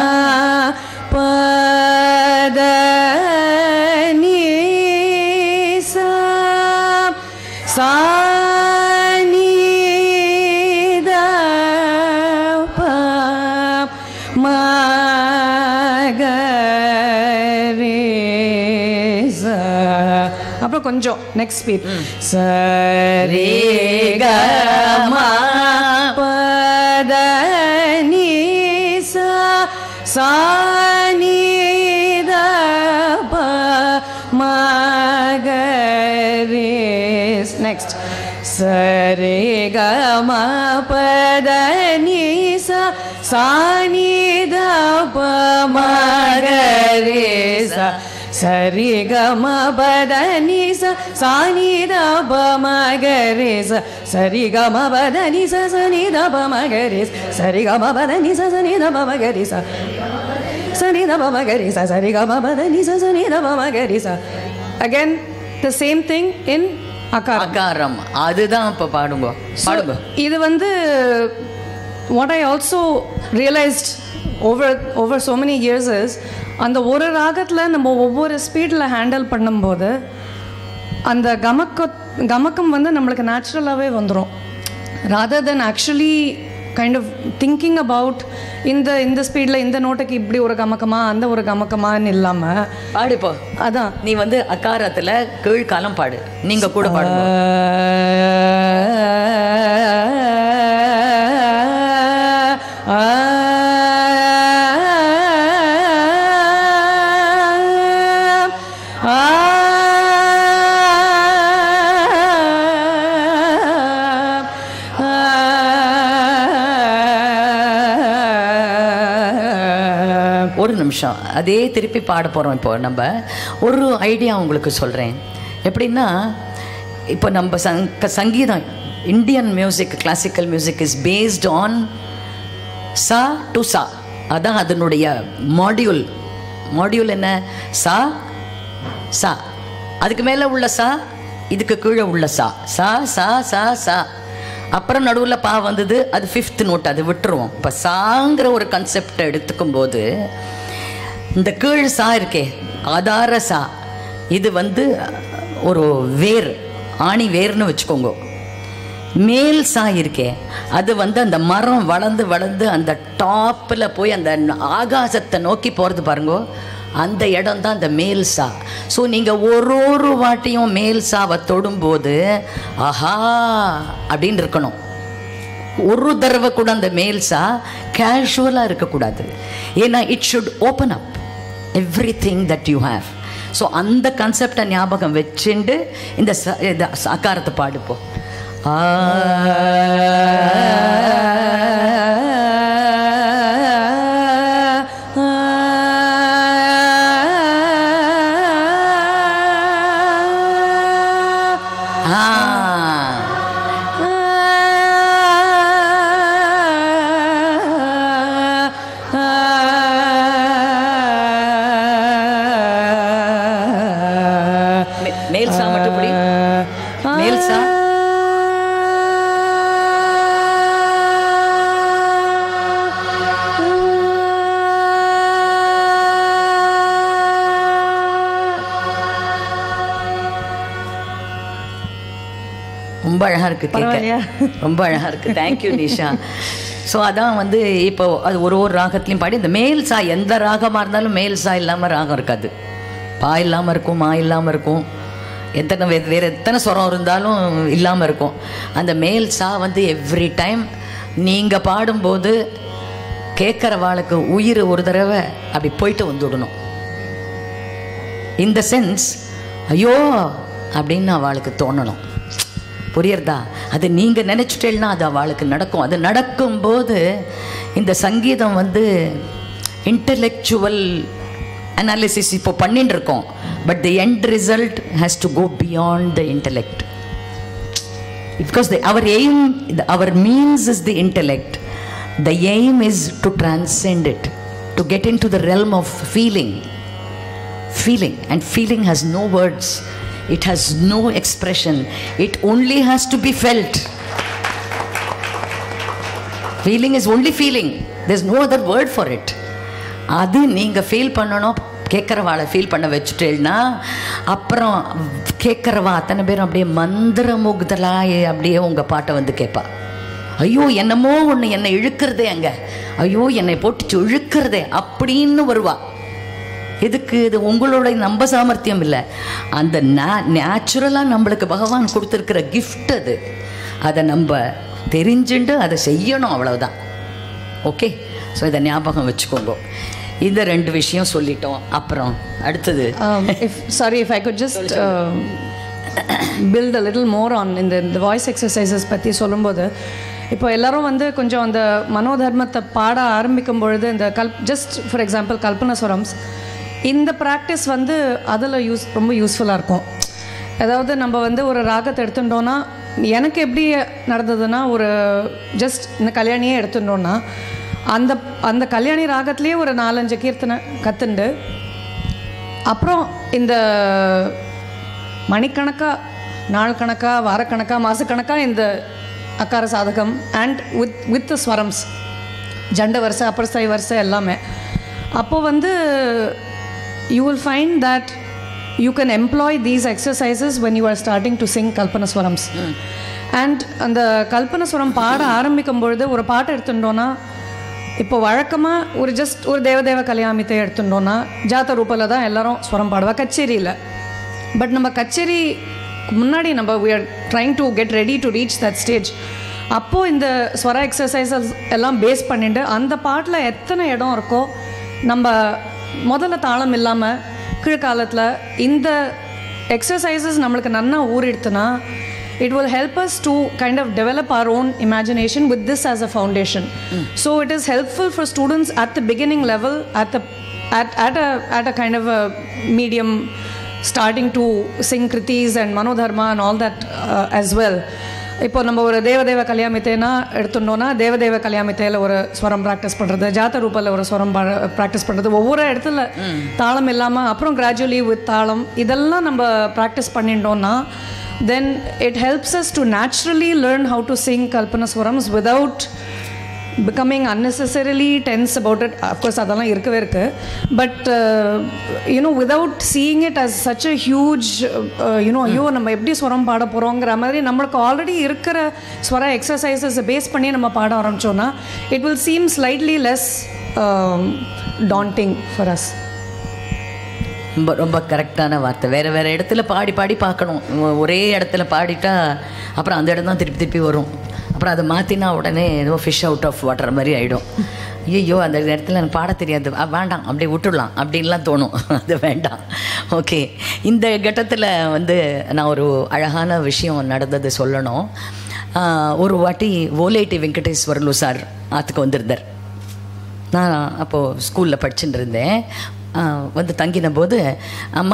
pa da ni sa sa ni da pa ma ga re sa. அப்புறம் கொஞ்சம் next speed. sa re ga ma pa da ni sa sa ni da pa ma ga re. Next. sa re ga ma pa da ni sa sa ni da pa ma ga re sa sa re ga ma pa da ni sa sa ni da pa ma ga re sa sa re ga ma pa da ni sa sa ni da pa ma ga re sa re ga ma pa da ni sa sa ni da pa ma ga re sa sa ni da pa ma ga re sa sa re ga ma pa da ni sa sa ni da pa ma ga re sa. Again the same thing in akaram. akaram அதுதான் இப்ப பாடுங்க பாடுங்க. இது வந்து what I also realized over over so many years is அந்த ஒரு ராகத்தில் நம்ம ஒவ்வொரு ஸ்பீடில் ஹேண்டில் பண்ணும்போது அந்த கமக்க கமக்கம் வந்து நம்மளுக்கு நேச்சுரலாகவே வந்துடும். Rather than actually kind of thinking about இந்த இந்த ஸ்பீடில் இந்த நோட்டுக்கு இப்படி ஒரு கமக்கமா அந்த ஒரு கமக்கமான்னு இல்லாமல் பாடுப்போ. அதான் நீ வந்து அக்காரத்தில் கீழ்காலம் பாடு, நீங்கள் கூட பாடுங்க. ஒரு நிமிஷம் அதே திருப்பி பாட போகிறோம். இப்போ நம்ம ஒரு ஐடியா உங்களுக்கு சொல்கிறேன். எப்படின்னா இப்போ நம்ம சங் சங்கீதம் Indian music classical music is based on சா டு சா. அதான் அதனுடைய மாடியூல். மாடியூல் என்ன? சா சா, அதுக்கு மேலே உள்ள சா, இதுக்கு கீழே உள்ள சா, சா சா சா சா, அப்புறம் நடுவில் பா வந்தது, அது ஃபிஃப்த் நோட், அது விட்டுருவோம். இப்போ சாங்கிற ஒரு கன்செப்டை எடுத்துக்கும் போது இந்த கீழ் சா இருக்கே ஆதார சா, இது வந்து ஒரு வேர், ஆணி வேர்னு வச்சுக்கோங்க. மேல் சா இருக்கே அது வந்து அந்த மரம் வளர்ந்து வளர்ந்து அந்த டாப்பில் போய் அந்த ஆகாசத்தை நோக்கி போகிறது பாருங்கோ, அந்த இடம் தான் அந்த மேல் சா. ஸோ நீங்கள் ஒரு ஒரு வாட்டியும் மேல் சாவை தொடும்போது ஆஹா அப்படின்னு இருக்கணும். ஒரு தடவை கூட அந்த மேல் சா கேஷுவலாக இருக்கக்கூடாது. ஏன்னா it should open up every thing that you have. So அந்த கான்செப்டை ஞாபகம் வச்சுண்டு இந்த அக்காரத்தை பாடுப்போம். ஆ மேல் சா மட்டும் படி. மேல் சா ரொம்ப அழகாக இருக்குது கேட்க, ரொம்ப அழகாக இருக்குது. தேங்க்யூ நிஷா. ஸோ அதான் வந்து இப்போ அது ஒரு ஒரு ராகத்துலையும் பாடி இந்த மேல் சா எந்த ராகமாக இருந்தாலும் மேல் சா இல்லாமல் ராகம் இருக்காது. பா இல்லாமல் இருக்கும், மா இல்லாமல் இருக்கும், எத்தனை வே வேறு எத்தனை ஸ்வரம் இருந்தாலும் இல்லாமல் இருக்கும். அந்த மேல் சா வந்து எவ்ரி டைம் நீங்கள் பாடும்போது கேட்குறவாளுக்கு உயிர் ஒரு தடவை அப்படி போயிட்டு வந்துடணும். இந்த சென்ஸ் ஐயோ அப்படின்னு அவளுக்கு தோணணும். புரியுறதா? அது நீங்கள் நினச்சிட்டேன்னா அது அவளுக்கு நடக்கும். அது நடக்கும்போது இந்த சங்கீதம் வந்து இன்டலெக்சுவல் அனாலிசிஸ் இப்போ பண்ணிட்டு இருக்கோம். But the end result has to go beyond the intellect. Because the, our aim, the, our means is the intellect. The aim is to transcend it, to get into the realm of feeling. Feeling. And feeling has no words. It has no expression. It only has to be felt. Feeling is only feeling. There's no other word for it. அது நீங்கள் feel பண்ணணும். கேட்குறவாளை feel பண்ண வச்சுட்டேன்னா அப்புறம் கேட்குறவா அத்தனை பேரும் அப்படியே மந்திர முகுதலாக அப்படியே உங்கள் பாட்டை வந்து கேட்பா. ஐயோ என்னமோ ஒன்று என்னை இழுக்கிறதே, அங்கே ஐயோ என்னை போட்டுச்சு இழுக்கிறதே அப்படின்னு வருவா. எதுக்கு? இது உங்களோட நம்ப சாமர்த்தியம் இல்லை, அந்த நே நேச்சுரலாக நம்மளுக்கு பகவான் கொடுத்துருக்கிற கிஃப்ட் அது. அதை நம்ம தெரிஞ்சுட்டு அதை செய்யணும், அவ்வளவுதான். ஓகே, ஸோ இதை ஞாபகம் வச்சுக்கோங்க. இந்த ரெண்டு விஷயம் சொல்லிட்டோம். அப்புறம் அடுத்தது sorry if I could just build a little more on இந்த இந்த வாய்ஸ் எக்ஸசைசஸ் பற்றி சொல்லும்போது, இப்போ எல்லோரும் வந்து கொஞ்சம் அந்த மனோதர்மத்தை பாட ஆரம்பிக்கும் பொழுது இந்த கல் ஜஸ்ட் ஃபார் எக்ஸாம்பிள் கல்பனாஸ்வரம்ஸ், இந்த ப்ராக்டிஸ் வந்து அதில் யூஸ் ரொம்ப யூஸ்ஃபுல்லாக இருக்கும். அதாவது நம்ம வந்து ஒரு ராகத்தை எடுத்துட்டோன்னா, எனக்கு எப்படி நடந்ததுன்னா, ஒரு ஜஸ்ட் இந்த கல்யாணியே எடுத்துட்டோன்னா அந்த அந்த கல்யாணி ராகத்துலேயே ஒரு நாலஞ்சு கீர்த்தனை கற்றுண்டு அப்புறம் இந்த மணிக்கணக்காக, நாள் கணக்காக, வாரக்கணக்காக, மாதக்கணக்காக இந்த அக்கார சாதகம் அண்ட் வித் வித் ஸ்வரம்ஸ், ஜண்ட வரிசை, அப்பர்ஸ்தாய் வரிசை எல்லாமே. அப்போது வந்து you will find that you can employ these exercises when you are starting to sing Kalpanaswarams. Mm. And அந்த கல்பனஸ்வரம் பாட ஆரம்பிக்கும் பொழுது ஒரு பாட்டை எடுத்துட்டோன்னா, இப்போ வழக்கமாக ஒரு ஜஸ்ட் ஒரு தேவதேவ கல்யாமித்தை எடுத்துட்டோன்னா ஜாத்த ரூபில் தான் எல்லாரும் ஸ்வரம் பாடுவா கச்சேரியில். பட் நம்ம கச்சேரி முன்னாடி நம்ம we are trying to get ready to reach that stage. அப்போது இந்த ஸ்வர எக்ஸசைசஸ் எல்லாம் பேஸ் பண்ணிட்டு அந்த பாட்டில் எத்தனை இடம் இருக்கோ, நம்ம முதல்ல தாளம் இல்லாமல் கீழ்காலத்தில் இந்த எக்ஸசைசஸ் நம்மளுக்கு நன்னா ஊறிடுத்துனா, it will help us to kind of develop our own imagination with this as a foundation. Mm. So it is helpful for students at the beginning level, at the at at a at a kind of a medium, starting to sing kritis and manodharma and all that uh, as well. இப்போ நம்ம ஒரு தேவதேவ கல்யாமித்தைனா எடுத்துட்டோன்னா, தேவதேவ கல்யாமித்தையில் ஒரு ஸ்வரம் practice பண்ணுறது, ஜாத்த ரூபாவில் ஒரு ஸ்வரம் practice பண்ணுறது, ஒவ்வொரு இடத்துல தாளம் இல்லாமல் அப்புறம் கிராஜுவலி வித் தாளம், இதெல்லாம் நம்ம ப்ராக்டிஸ் பண்ணிட்டோன்னா, then it helps us to naturally learn how to sing Kalpanaswarams without becoming unnecessarily tense about it. Of course அதெல்லாம் இருக்கவே இருக்கு, but uh, you know without seeing it as such a huge uh, you know ஐயோ நம்ம எப்படி ஸ்வரம் பாட போகிறோங்கிற மாதிரி நம்மளுக்கு ஆல்ரெடி இருக்கிற ஸ்வர எக்ஸசைசஸை பேஸ் பண்ணி நம்ம பாட ஆரம்பித்தோன்னா it will seem slightly less um, daunting for us. ரொம்ப ரொம்ப கரெக்டான வார்த்தை. வேறு வேறு இடத்துல பாடி பாடி பார்க்கணும். ஒரே இடத்துல பாடிட்டா அப்புறம் அந்த இடம் தான் திருப்பி திருப்பி வரும். அப்புறம் அதை மாற்றினா உடனே ஏதோ ஃபிஷ் அவுட் ஆஃப் வாட்டர் மாதிரி ஆகிடும். ஐயோ அந்த இடத்துல எனக்கு பாட தெரியாது, வேண்டாம் அப்படியே விட்டுடலாம் அப்படின்லாம் தோணும். அது வேண்டாம். ஓகே, இந்த கட்டத்தில் வந்து நான் ஒரு அழகான விஷயம் நடந்தது சொல்லணும். ஒரு வாட்டி ஓலேட்டி வெங்கடேஸ்வரலு சார் ஆற்றுக்கு வந்திருந்தார். நான் அப்போது ஸ்கூலில் படிச்சுட்டு இருந்தேன். வந்து தங்கின போது அம்மா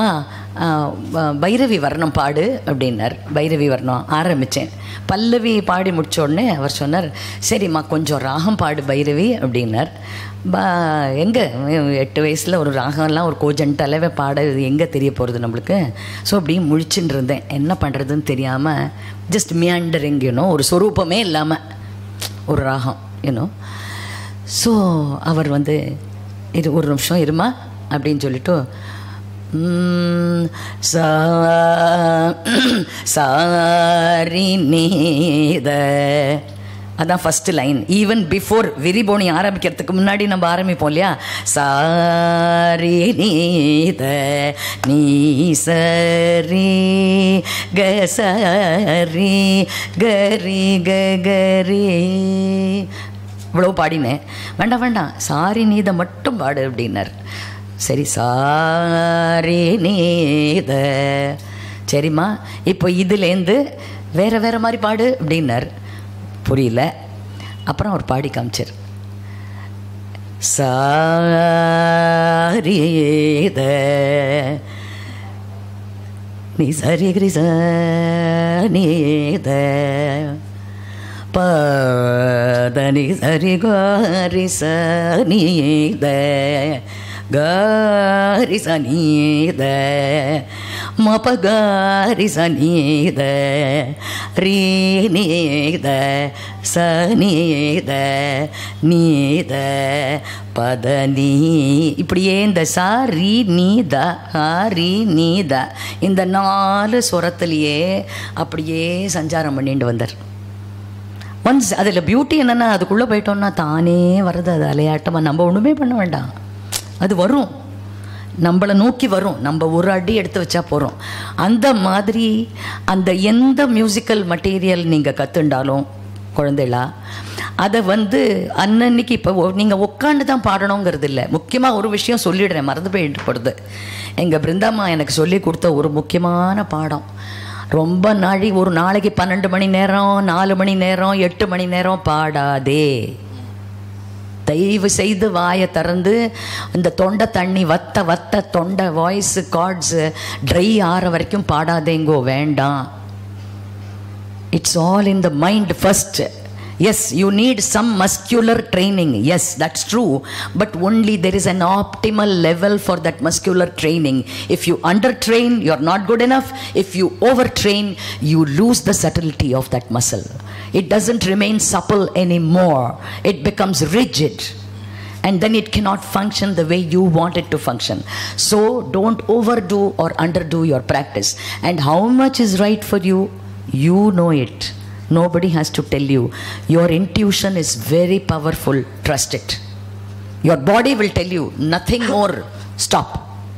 பைரவி வர்ணம் பாடு அப்படின்னார். பைரவி வர்ணம் ஆரம்பித்தேன். பல்லவி பாடி முடித்த உடனே அவர் சொன்னார், சரிம்மா கொஞ்சம் ராகம் பாடு பைரவி அப்படின்னார். பா எங்கே எட்டு வயசில் ஒரு ராகம்லாம் ஒரு கோஜன்டாலவே பாட எங்கே தெரிய போகிறது நம்மளுக்கு. ஸோ அப்படியே முழிச்சுட்டு இருந்தேன், என்ன பண்ணுறதுன்னு தெரியாமல், ஜஸ்ட் மியாண்டரிங் யூனோ, ஒரு சொரூபமே இல்லாமல் ஒரு ராகம் யூனோ. ஸோ அவர் வந்து இது ஒரு நிமிஷம் இருமா அப்படின்னு சொல்லிட்டு சாரி நீத அதான் first line. Even before Viriboni ஆரம்பிக்கிறதுக்கு முன்னாடி நம்ம ஆரம்பிப்போம் இல்லையா? சாரி நீத நீ சரி க சரி கரி க கரி இவ்வளோ பாடினேன். வேண்டாம் வேண்டாம், சாரி நீத மட்டும் பாடு அப்படின்னார். சரி, சாரி நீத. சரிம்மா, இப்போ இதுலேருந்து வேறு வேறு மாதிரி பாடு அப்படின்னார். புரியல. அப்புறம் அவர் பாடி காமிச்சார். சாரீத நீ சரி கிரிச நீத பதனி சரி காரிச நீத காரி சனீத மப காரி சனீத ரீநீத சனீத நீத பதனி. இப்படியே இந்த சா ரீ நீத ஹா ரீ நீத இந்த நாலு சுரத்துலேயே அப்படியே சஞ்சாரம் பண்ணிட்டு வந்தார். ஒன்ஸ் அதில் பியூட்டி என்னென்னா, அதுக்குள்ளே போயிட்டோம்னா தானே வருது அது அலையாட்டமாக. நம்ம ஒன்றுமே பண்ண வேண்டாம், அது வரும், நம்மளை நோக்கி வரும். நம்ம ஒரு அடி எடுத்து வச்சா போகிறோம். அந்த மாதிரி அந்த எந்த மியூசிக்கல் மெட்டீரியல் நீங்கள் கற்றுண்டாலும் குழந்தைகளா, அதை வந்து அன்னன்னைக்கு இப்போ நீங்கள் உட்காந்து தான் பாடணுங்கிறது இல்லை. முக்கியமாக ஒரு விஷயம் சொல்லிடுறேன், மறந்து போயிட்டு போடுது. எங்கள் பிருந்தாம்மா எனக்கு சொல்லி கொடுத்த ஒரு முக்கியமான பாடம். ரொம்ப நாளை ஒரு நாளைக்கு பன்னெண்டு மணி நேரம், நாலு மணி நேரம், எட்டு மணி நேரம் பாடாதே. தயவு செய்து வாயை திறந்து இந்த தொண்டை தண்ணி வத்த வத்த தொண்டை வாய்ஸு கார்ட்ஸு ட்ரை ஆற வரைக்கும் பாடாதேங்கோ, வேண்டாம். It's all in the mind first. Yes, you need some muscular training. Yes, that's true. But only there is an optimal level for that muscular training. If you undertrain, you're not good enough. If you overtrain, you lose the subtlety of that muscle. It doesn't remain supple anymore. It becomes rigid. And then it cannot function the way you want it to function. So don't overdo or underdo your practice. And how much is right for you, you know it. Nobody has to tell you. Your intuition is very powerful. Trust it. Your body will tell you nothing more. Stop.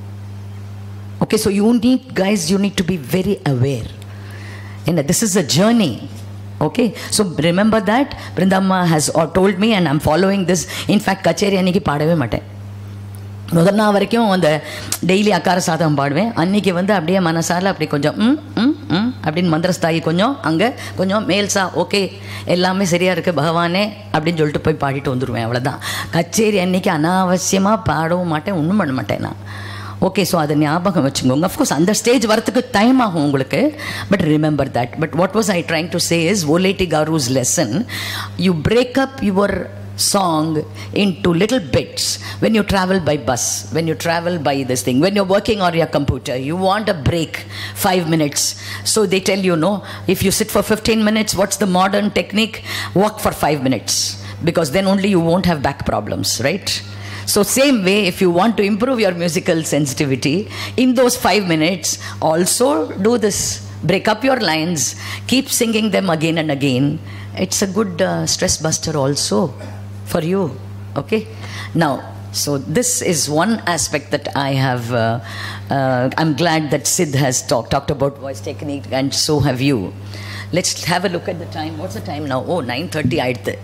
Okay, so you need, guys, you need to be very aware. And this is a journey. Okay, so remember that Vrindamma has told me, and I'm following this. In fact, kacheri aniki paadave maten. முதல் நாள் வரைக்கும் அந்த daily அக்கார சாதம் பாடுவேன். அன்றைக்கி வந்து அப்படியே மனசால அப்படி கொஞ்சம் ம் ம் ம் அப்படின்னு மந்திரஸ்தாயி கொஞ்சம் அங்கே கொஞ்சம் மேல்சா ஓகே எல்லாமே சரியாக இருக்குது பகவானே அப்படின்னு சொல்லிட்டு போய் பாடிட்டு வந்துடுவேன். அவ்வளோதான். கச்சேரி அன்றைக்கி அனாவசியமாக பாடவும் மாட்டேன், ஒன்றும் பண்ண மாட்டேன் நான். ஓகே, ஸோ அதை ஞாபகம் வச்சுக்கோங்க. அஃப்கோர்ஸ் அந்த ஸ்டேஜ் வரத்துக்கு டைம் ஆகும் உங்களுக்கு, but remember that. But what was I trying to say is Voleti காரூஸ் lesson. You break up your song into little bits. When you travel by bus, when you travel by this thing, when you're working on your computer, you want a break, five minutes. So they tell you, no, if you sit for fifteen minutes, what's the modern technique? Walk for five minutes, because then only you won't have back problems, right? So same way, if you want to improve your musical sensitivity, in those five minutes, also do this. Break up your lines, keep singing them again and again. It's a good uh, stress buster also for you. Okay, now, so this is one aspect that I have uh, uh, I'm glad that Sid has talk, talked about voice technique, and so have you. Let's have a look at the time. What's the time now? Oh, nine thirty.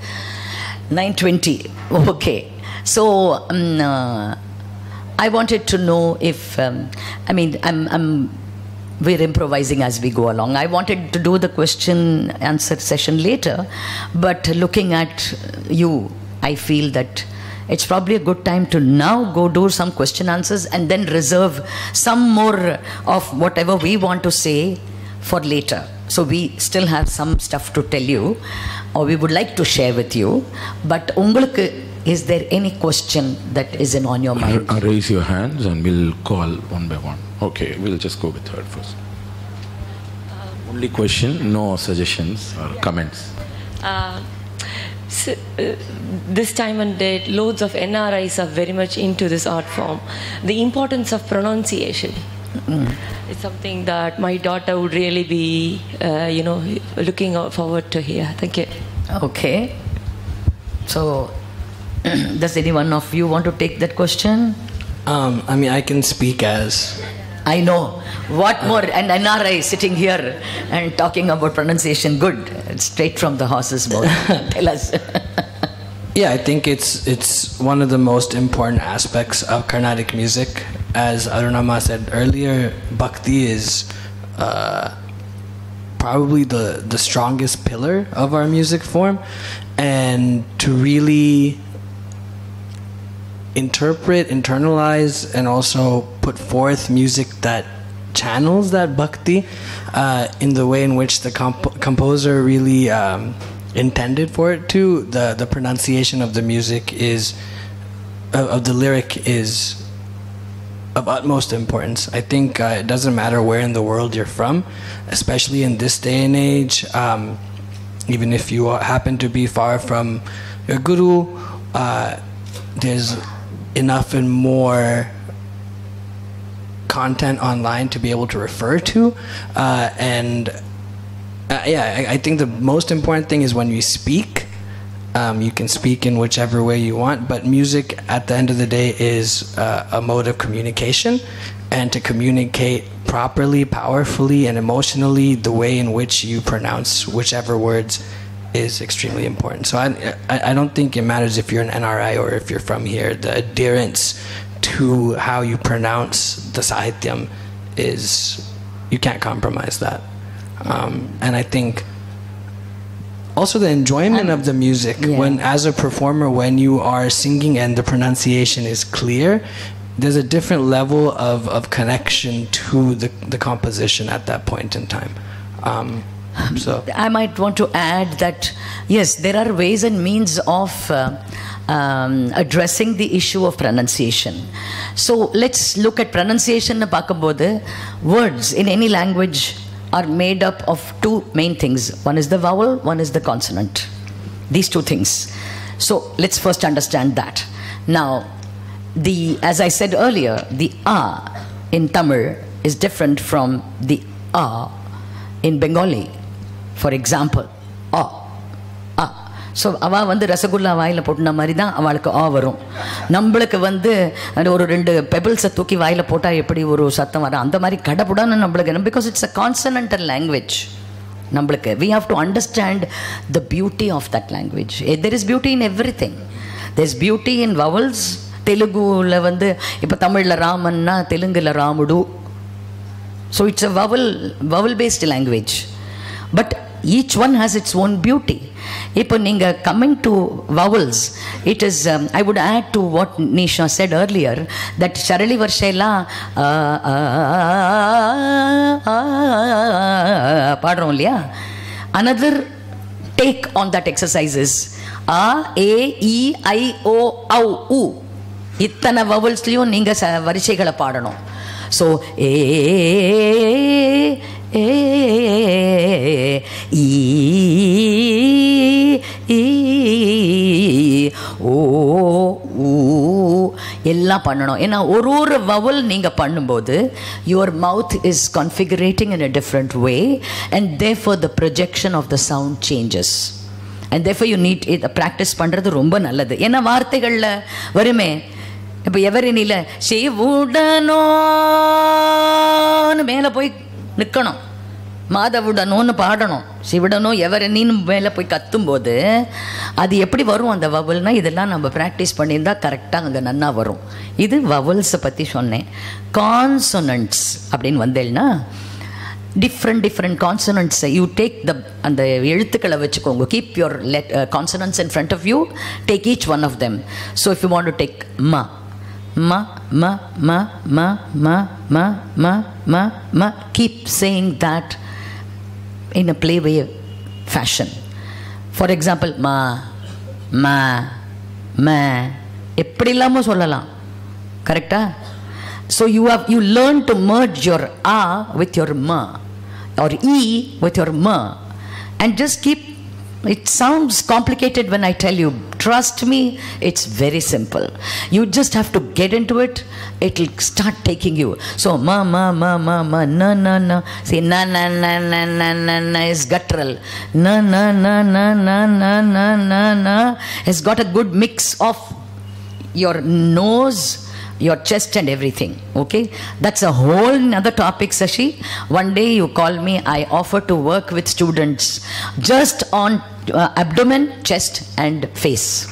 nine twenty. Okay, so um, uh, I wanted to know if um, I mean I'm I'm we're improvising as we go along. I wanted to do the question answer session later, but looking at you, I feel that it's probably a good time to now go do some question answers and then reserve some more of whatever we want to say for later. So we still have some stuff to tell you, or we would like to share with you. But ungalku, is there any question that is in on your mind? R- raise your hands and we'll call one by one. Okay, we'll just go with her first. Um, Only question, no suggestions or yeah. comments. Uh, so, uh, this time and date, loads of N R Is are very much into this art form. The importance of pronunciation. Mm. It's something that my daughter would really be, uh, you know, looking forward to hear. Thank you. Okay. So, does any one of you want to take that question? Um, I mean, I can speak as... I know. What more? An N R I sitting here and talking about pronunciation. Good. It's straight from the horse's mouth. Tell us. Yeah, I think it's it's one of the most important aspects of Carnatic music. As Arunama said earlier, Bhakti is uh, probably the, the strongest pillar of our music form. And to really interpret, internalize, and also put forth music that channels that Bhakti uh, in the way in which the comp- composer really... Um, intended for it to, the the pronunciation of the music is uh, of the lyric is of utmost importance. I think uh, it doesn't matter where in the world you're from, especially in this day and age. Um, even if you happen to be far from your guru, uh, there's enough and more content online to be able to refer to, uh, and Uh, yeah, I, I think the most important thing is when you speak, um, you can speak in whichever way you want, but music at the end of the day is uh, a mode of communication, and to communicate properly, powerfully, and emotionally, the way in which you pronounce whichever words is extremely important. So I, I, I don't think it matters if you're an N R I or if you're from here. The adherence to how you pronounce the Sahityam is, you can't compromise that. Um, and I think also the enjoyment of the music, yeah. When as a performer, when you are singing and the pronunciation is clear, there's a different level of, of connection to the, the composition at that point in time. Um, so I might want to add that, yes, there are ways and means of uh, um, addressing the issue of pronunciation. So let's look at pronunciation. Words in any language are made up of two main things. One is the vowel, one is the consonant. These two things. So let's first understand that. Now, the as I said earlier, the A in Tamil is different from the A in Bengali. For example, A, A. So அவா வந்து ரசகுல்லா வாயில போட்டுன மாதிரி தான் அவளுக்கு ஆ வரும். நம்மளுக்கு வந்து ஒரு ரெண்டு பெபிள்ஸை தூக்கி வாயில போட்டா எப்படி ஒரு சத்தம் வரும் அந்த மாதிரி கடப்புடான்னு நம்மளுக்கு, because it's a consonantal language. நம்மளுக்கு we have to understand the beauty of that language. There is beauty in everything. There is beauty in vowels. தெலுங்குல வந்து இப்போ தமிழ்ல ராமன்னா தெலுங்குல Ramudu. So it's a vowel vowel based language. But each one has its own beauty. இப்போ நீங்க coming to vowels, it is um, I would add to what Nisha said earlier that Sharali Varshela பாடுறோம் இல்லையா. Another take on that exercise is a a e i o au u. இத்தனை vowelsலயும் நீங்க வரிசைகளை பாடணும். So a a e e o u எல்லாம் பண்ணணும். ஏன்னா ஒரு ஒரு vowel நீங்க பண்ணும்போது your mouth is configurating in a different way, and therefore the projection of the sound changes, and therefore you need it. Practice பண்றது ரொம்ப நல்லது. ஏன்னா வார்த்தைகள்ல வருமே, இப்போ எவரினில சிவுடனோன்னு மேலே போய் நிற்கணும், மாதவுடனோன்னு பாடணும், சிவிடனோ எவரினின்னு மேலே போய் கத்தும்போது அது எப்படி வரும் அந்த வவல்னா, இதெல்லாம் நம்ம ப்ராக்டிஸ் பண்ணியிருந்தா கரெக்டாக அங்கே நன்னா வரும். இது வவல்ஸை பற்றி சொன்னேன். கான்சனன்ட்ஸ் அப்படின்னு வந்தேன்னா different different consonants, you take the and the எழுத்துக்களை வச்சுக்கோங்க. Keep your let, uh, consonants in front of you, take each one of them. So if you want to take ma ma ma ma ma ma ma ma ma ma, keep saying that in a play way fashion. For example, ma ma ma எப்படி இல்லாம சொல்லலாம், கரெக்டா? So you have you learn to merge your a with your ma or e with your ma, and just keep It sounds complicated when I tell you. Trust me, it's very simple. You just have to get into it. It'll start taking you. So, ma, ma, ma, ma, ma, na, na, na. See, na, na, na, na, na, na, na is guttural. Na, na, na, na, na, na, na, na, na. It's got a good mix of your nose, your chest and everything. Okay, that's a whole other topic, Sashi. One day you call me, I offer to work with students just on uh, abdomen, chest and face.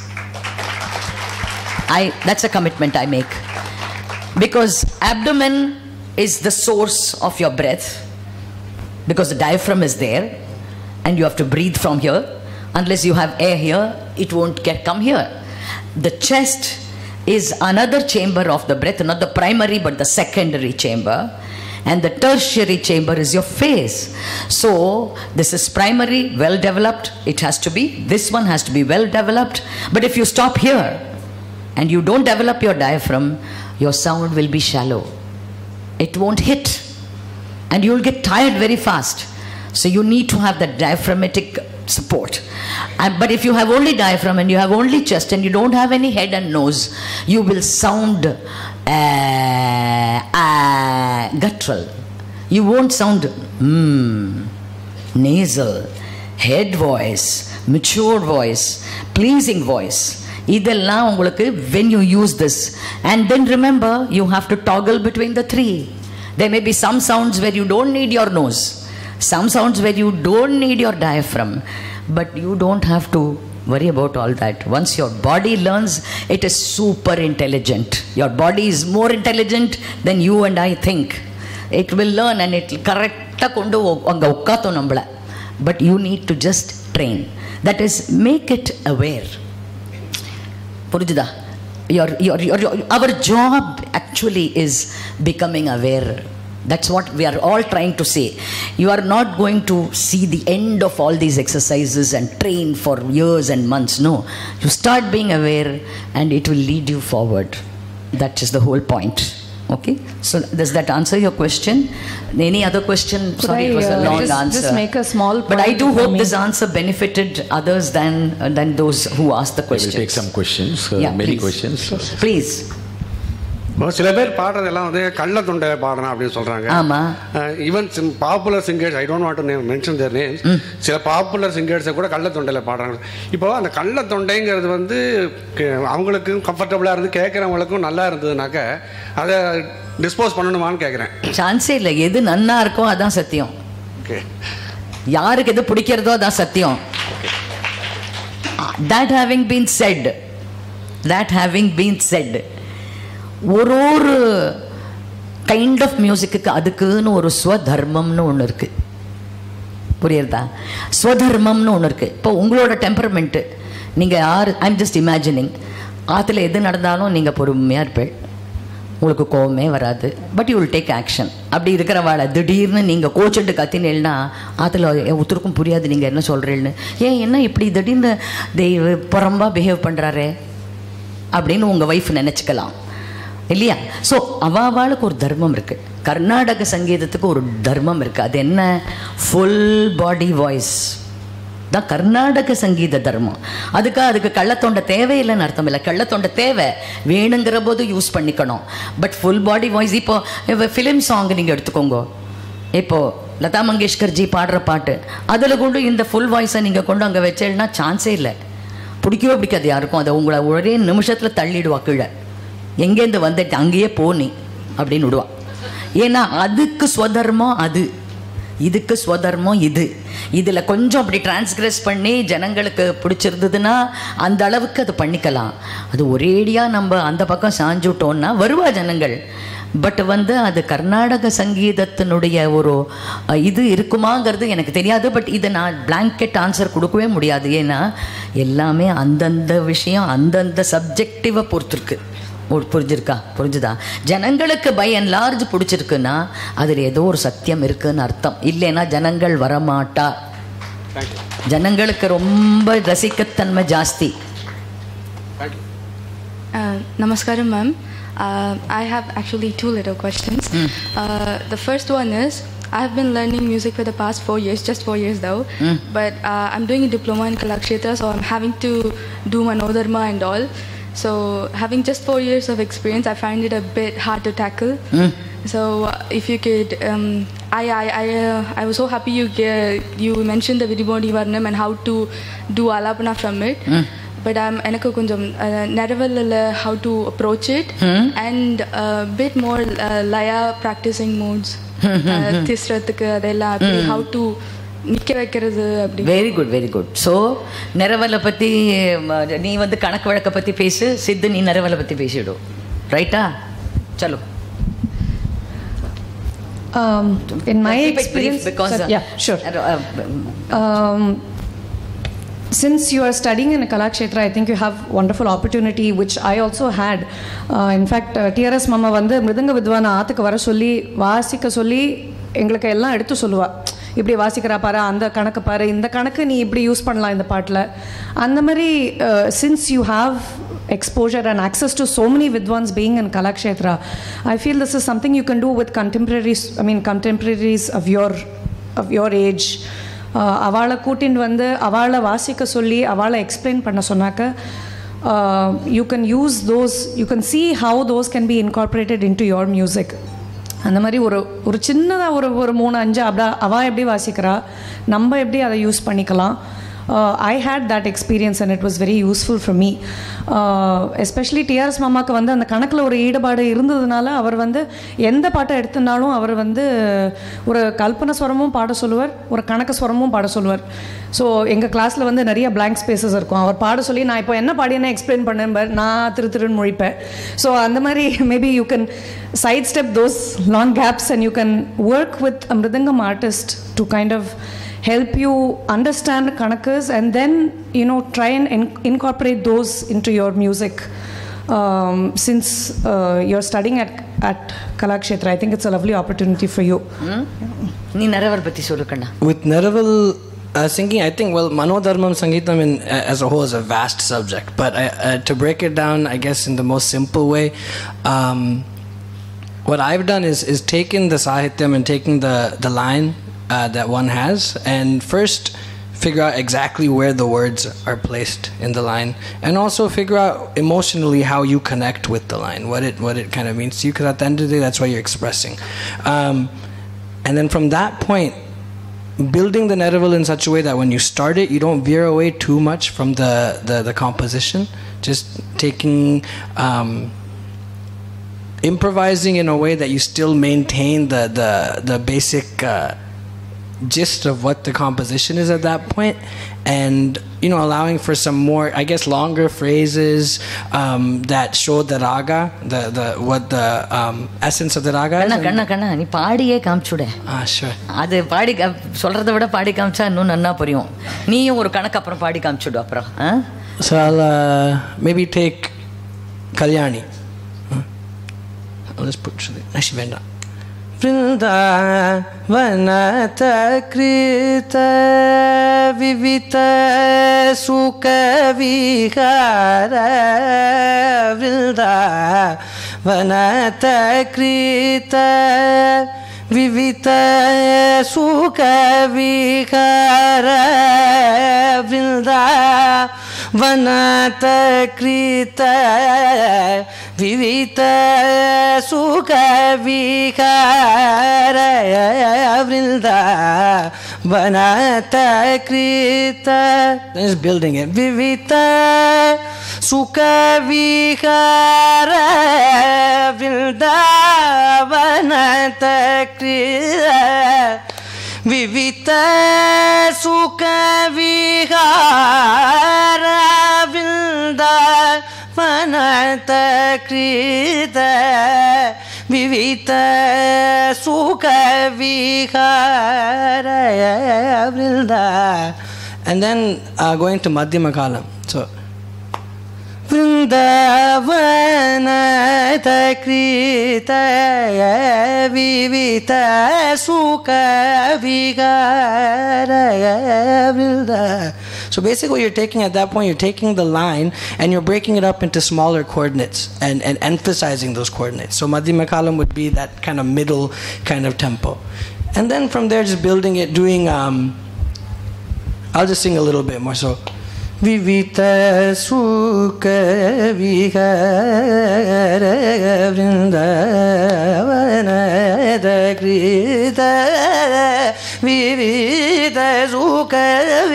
I that's a commitment I make, because abdomen is the source of your breath, because the diaphragm is there and you have to breathe from here. Unless you have air here, it won't get come here. The chest is another chamber of the breath, not the primary but the secondary chamber, and the tertiary chamber is your face. So this is primary, well developed, it has to be, this one has to be well developed. But if you stop here and you don't develop your diaphragm, your sound will be shallow, it won't hit and you will get tired very fast. So you need to have that diaphragmatic support. And, but if you have only diaphragm and you have only chest and you don't have any head and nose, you will sound uh, uh, guttural. You won't sound mm, nasal, head voice, mature voice, pleasing voice. Idella ungalukku when you use this. And then remember, you have to toggle between the three. There may be some sounds where you don't need your nose, some sounds where you don't need your diaphragm, but you don't have to worry about all that. Once your body learns, it is super intelligent. Your body is more intelligent than you and I think. It will learn and it will correct. But you need to just train. That is, make it aware. Your, your, your, your, our job actually is becoming aware. That's what we are all trying to say. You are not going to see the end of all these exercises and train for years and months. No. You start being aware and it will lead you forward. That is the whole point. Okay? So does that answer your question? Any other question? Could Sorry, I, it was a uh, long just, answer. Just make a small point. But I do hope me. this answer benefited others than, uh, than those who asked the questions. We will take some questions, uh, yeah, many please. questions. Please. சில பேர் பாடுறதெல்லாம் வந்து கள்ள தொண்டையில பாடுறேன் அப்படின்னு சொல்றாங்க. ஆமா. Even popular singers, I don't want to mention their names, சில பாப்புலர் சிங்கர்ஸை கூட கள்ள தொண்டையில பாடுறாங்க. இப்போ அந்த கள்ள தொண்டைங்கிறது வந்து அவங்களுக்கும் கம்ஃபர்டபுளாக இருந்து கேட்குறவங்களுக்கும் நல்லா இருந்ததுனாக்க அதை டிஸ்போஸ் பண்ணணுமான்னு கேட்குறேன். சான்ஸே இல்லை. எது நன்னா இருக்கோ அதான் சத்தியம். ஓகே. யாருக்கு எது பிடிக்கிறதோ அதான் சத்தியம். That having been said, that having been said, ஒரு ஒரு கைண்ட் ஆஃப் மியூசிக்கு அதுக்குன்னு ஒரு ஸ்வதர்மம்னு ஒன்று இருக்கு. புரியுறதா? ஸ்வதர்மம்னு ஒன்று இருக்கு. இப்போ உங்களோட டெம்பரமெண்ட்டு, நீங்கள் யார், ஐ எம் ஜஸ்ட் இமேஜினிங், ஆற்றுல எது நடந்தாலும் நீங்கள் பொறுமையாக இருப்பேன், உங்களுக்கு கோவமே வராது, but you will take action. அப்படி இருக்கிறவாளை திடீர்னு நீங்கள் கோச்சுட்டு கத்தினேன்னா ஆற்றுல ஒருத்தருக்கும் புரியாது நீங்கள் என்ன சொல்கிறீன்னு. ஏன் என்ன இப்படி திடீர்னு தெய்வ புறம்பா பிஹேவ் பண்ணுறாரே அப்படின்னு உங்கள் ஒய்ஃப் நினச்சிக்கலாம் இல்லையா? ஸோ அவாவாளுக்கு ஒரு தர்மம் இருக்குது. கர்நாடக சங்கீதத்துக்கு ஒரு தர்மம் இருக்குது. அது என்ன? ஃபுல் பாடி வாய்ஸ் தான் கர்நாடக சங்கீத தர்மம். அதுக்காக அதுக்கு கள்ளத்தொண்டை தேவையில்லைன்னு அர்த்தம் இல்லை. கள்ளத்தொண்டை தேவை, வேணுங்கிற போது யூஸ் பண்ணிக்கணும். பட் ஃபுல் பாடி வாய்ஸ், இப்போது ஃபிலிம் சாங் நீங்கள் எடுத்துக்கோங்க. இப்போது லதா மங்கேஷ்கர்ஜி பாடுற பாட்டு, அதில் கொண்டு இந்த ஃபுல் வாய்ஸை நீங்கள் கொண்டு அங்கே வச்சேன்னா சான்ஸே இல்லை. பிடிக்கவே பிடிக்காது யாருக்கும். அதை உங்களை ஒரே நிமிஷத்தில் தள்ளிடுவா கீழே. எங்கேருந்து வந்துட்டு அங்கேயே போனி அப்படின்னு விடுவா. ஏன்னா அதுக்கு ஸ்வதர்மம் அது, இதுக்கு ஸ்வதர்மம் இது. இதில் கொஞ்சம் அப்படி டிரான்ஸ்கிரஸ் பண்ணி ஜனங்களுக்கு பிடிச்சிருந்ததுன்னா அந்த அளவுக்கு அது பண்ணிக்கலாம். அது ஒரேடியாக நம்ம அந்த பக்கம் சாஞ்சுட்டோன்னா வருவா ஜனங்கள். பட் வந்து அது கர்நாடக சங்கீதத்தினுடைய ஒரு இது இருக்குமாங்கிறது எனக்கு தெரியாது. பட் இதை நான் பிளாங்கெட் ஆன்சர் கொடுக்கவே முடியாது. ஏன்னா எல்லாமே அந்தந்த விஷயம் அந்தந்த சப்ஜெக்டிவை பொறுத்திருக்கு. புரிஞ்சிருக்கா? புரிஞ்சுதா? ஜனங்களுக்கு பை அண்ட் லார்ஜ் பிடிச்சிருக்குன்னா அதில் ஏதோ ஒரு சத்தியம் இருக்குன்னு அர்த்தம். இல்லைன்னா ஜனங்கள் வரமாட்டா. ஜனங்களுக்கு ரொம்ப ரசிக்கத்தன்மை ஜாஸ்தி. Namaskaram, ma'am. Uh, I have actually two little questions. Mm. Uh, the first one is, I've been learning music for the past four years, just four years though. Mm. But uh, I'm doing a diploma in Kalakshetra, so I'm having to do Manodharma and all. So having just four years of experience, I find it a bit hard to tackle. Mm. So uh, if you could, um, I I I, uh, I was so happy you uh, you mentioned the Vidibodi Varnam and how to do Alapana from it. Mm. But I'm எனக்கு கொஞ்சம் நரவல்ல how to approach it hmm? and a bit more uh, laya practicing modes திஸ்ரத்துக்கு அதெல்லாம் அப்படி how to நிக்க வைக்கிறது அப்படி. Very good very good. So நரவலை பற்றி நீ வந்து கணக்கு வழக்க பற்றி பேசு, சித்து நீ நரவலை பற்றி பேசிவிடும், ரைட்டா? சலோ. Um, in my experience, because so, yeah, sure. Um, since you are studying in a Kalakshetra, I think you have wonderful opportunity, which I also had. Uh, in fact, uh, T R S Mama வந்து மிருதங்க வித்வான ஆத்துக்கு வர சொல்லி வாசிக்க சொல்லி எங்களுக்கு எல்லாம் எடுத்து சொல்லுவா. இப்படி வாசிக்கிறா பாரு, அந்த கணக்கு பாரு, இந்த கணக்கு நீ இப்படி யூஸ் பண்ணலாம் இந்த பாட்டில். அந்த மாதிரி since you have exposure and access to so many vidwans being in Kalakshetra, I feel this is something you can do with contemporaries, I mean contemporaries of your of your age. அவளை கூட்டின்னு வந்து அவளை வாசிக்க சொல்லி அவளை explain பண்ண சொன்னாக்க you can use those, you can see how those can be incorporated into your music. அந்த மாதிரி ஒரு ஒரு சின்னதாக ஒரு ஒரு மூணு அஞ்சு அப்படி அவள் எப்படி வாசிக்கிறா, நம்ம எப்படி அதை யூஸ் பண்ணிக்கலாம். Uh, I had that experience and it was very useful for me. Uh, especially T R S மாமாக்கு வந்து அந்த கணக்கில் ஒரு ஈடுபாடு இருந்ததுனால அவர் வந்து எந்த பாட்டை எடுத்துனாலும் அவர் வந்து ஒரு கல்பனை ஸ்வரமும் பாட சொல்லுவார், ஒரு கணக்கு ஸ்வரமும் பாட சொல்லுவார். ஸோ எங்கள் கிளாஸில் வந்து நிறைய பிளாங்க் ஸ்பேசஸ் இருக்கும். அவர் பாட சொல்லி நான் இப்போ என்ன பாடியேன்னா எக்ஸ்பிளைன் பண்ணேன் பார், நான் திரு திருன்னு முழிப்பேன். ஸோ அந்த மாதிரி maybe you can sidestep those long gaps and you can work with a mridangam artist to kind of help you understand kanakas and then you know try and in- incorporate those into your music. Um, since uh, you're studying at at Kalakshetra, I think it's a lovely opportunity for you. Nee naraval patti solu kanna. With naraval uh, singing, I think, well, Manodharmam Sangeetam in, uh, as a whole is a vast subject, but I, uh, to break it down, I guess in the most simple way, um, what I've done is is taken the sahityam and taking the the line Uh, that one has, and first figure out exactly where the words are placed in the line, and also figure out emotionally how you connect with the line, what it what it kind of means to you, because at the end of the day that's what you're expressing. Um, and then from that point, building the neraval in such a way that when you start it you don't veer away too much from the the, the composition, just taking um, improvising in a way that you still maintain the the, the basic uh, gist of what the composition is at that point, and you know allowing for some more, I guess, longer phrases um, that show the raga, the the what the um, essence of the raga is. Kanna kanna kanna நீ பாடியே காமிச்சுடே. Ah, sure. அது பாடி சொல்றதை விட பாடி காமிச்சா இன்னும் நல்லா புரியும். நீயும் ஒரு கணக்கு அப்புறம் பாடி காமிச்சுடு அப்புறம். So I'll uh, maybe take Kalyani. Huh? Let's put Nishi Venda. वृन्दावनत कृत विवित सुख विहार वृन्दावनत कृत विवित सुख विहार वृन्दावनत कृत विवित सुख विहार वृन्दावनत कृत, just building it, विवित सुख विहार वृन्दावनत कृत विवित सुख विहार वृन्दावनत कृत विवित सुख विहार Vrinda. And then uh, going to Madhyama Kalam. So वृन्दावनत कृत विवित सुख विहार Vrinda. So basically what you're taking at that point, you're taking the line and you're breaking it up into smaller coordinates and, and emphasizing those coordinates. So Madhyama Kalam would be that kind of middle kind of tempo. and then from there just building it, doing um I'll just sing a little bit more. So vivita sukha vihara vrindavana dakrita vivita sukha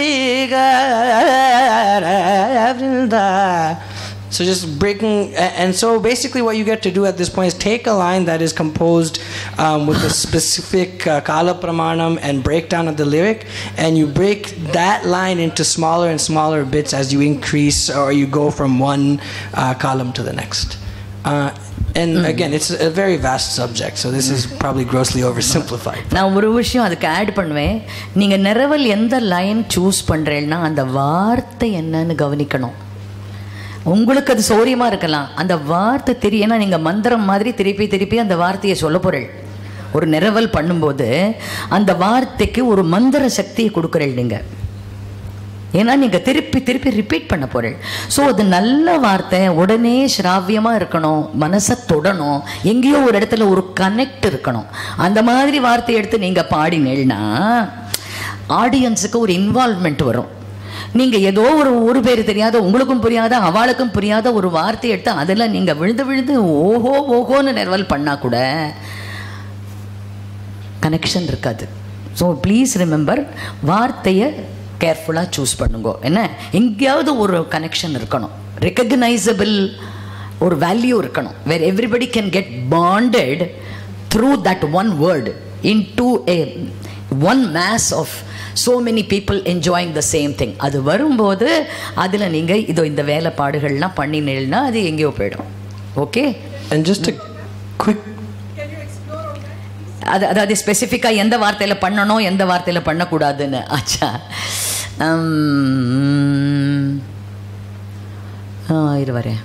vihara vrindavana. So just breaking, and so basically what you get to do at this point is take a line that is composed um, with a specific uh, kala pramanam and breakdown of the lyric, and you break that line into smaller and smaller bits as you increase or you go from one uh, column to the next. Uh, and mm. again, it's a very vast subject, so this is probably grossly oversimplified. நான் ஒரு விஷயம் அதுக்கு add பண்ணுவேன். நீங்கள் நிரவல் எந்த line choose பண்ணுறேன்னா அந்த வார்த்தை என்னன்னு கவனிக்கணும். உங்களுக்கு அது சௌரியமாக இருக்கலாம், அந்த வார்த்தை தெரியும். ஏன்னா நீங்கள் மந்திரம் மாதிரி திருப்பி திருப்பி அந்த வார்த்தையை சொல்ல போகிறேன். ஒரு நிரவல் பண்ணும்போது அந்த வார்த்தைக்கு ஒரு மந்திர சக்தியை கொடுக்குறேன் நீங்கள். ஏன்னா நீங்கள் திருப்பி திருப்பி ரிப்பீட் பண்ண போகிறேன். ஸோ அது நல்ல வார்த்தை, உடனே ஸ்ராவியமாக இருக்கணும், மனசை தொடணும், எங்கேயோ ஒரு இடத்துல ஒரு கனெக்ட் இருக்கணும். அந்த மாதிரி வார்த்தையை எடுத்து நீங்கள் பாடினீங்கன்னா ஆடியன்ஸுக்கு ஒரு இன்வால்வ்மெண்ட் வரும். நீங்கள் ஏதோ ஒரு ஒரு பேர் தெரியாத, உங்களுக்கும் புரியாத, அவளுக்கும் புரியாத ஒரு வார்த்தையை எடுத்து அதில் நீங்கள் விழுந்து விழுந்து ஓஹோ ஓஹோன்னு நிரவல் பண்ணால் கூட கனெக்ஷன் இருக்காது. ஸோ ப்ளீஸ் ரிமெம்பர், வார்த்தையை கேர்ஃபுல்லாக சூஸ் பண்ணுங்க. என்ன, எங்கேயாவது ஒரு கனெக்ஷன் இருக்கணும், ரெக்கக்னைசபிள் ஒரு வேல்யூ இருக்கணும், where everybody can get bonded through that one word into a one mass of so many people enjoying the same thing. அது வரும்போது அதில் நீங்கள் இதோ இந்த வேலைப்பாடுகள்லாம் பண்ணினீங்கன்னா அது எங்கேயோ போயிடும். Okay, and just a quick, அது அதாவது ஸ்பெசிஃபிக்காக எந்த வார்த்தையில் பண்ணணும் எந்த வார்த்தையில் பண்ணக்கூடாதுன்னு. ஆச்சா, இரு வரேன்.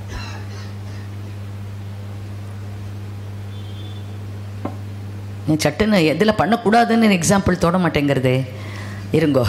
சட்டுன்னு எதில் பண்ணக்கூடாதுன்னு எக்ஸாம்பிள் தொட மாட்டேங்கிறது. இருங்கோ.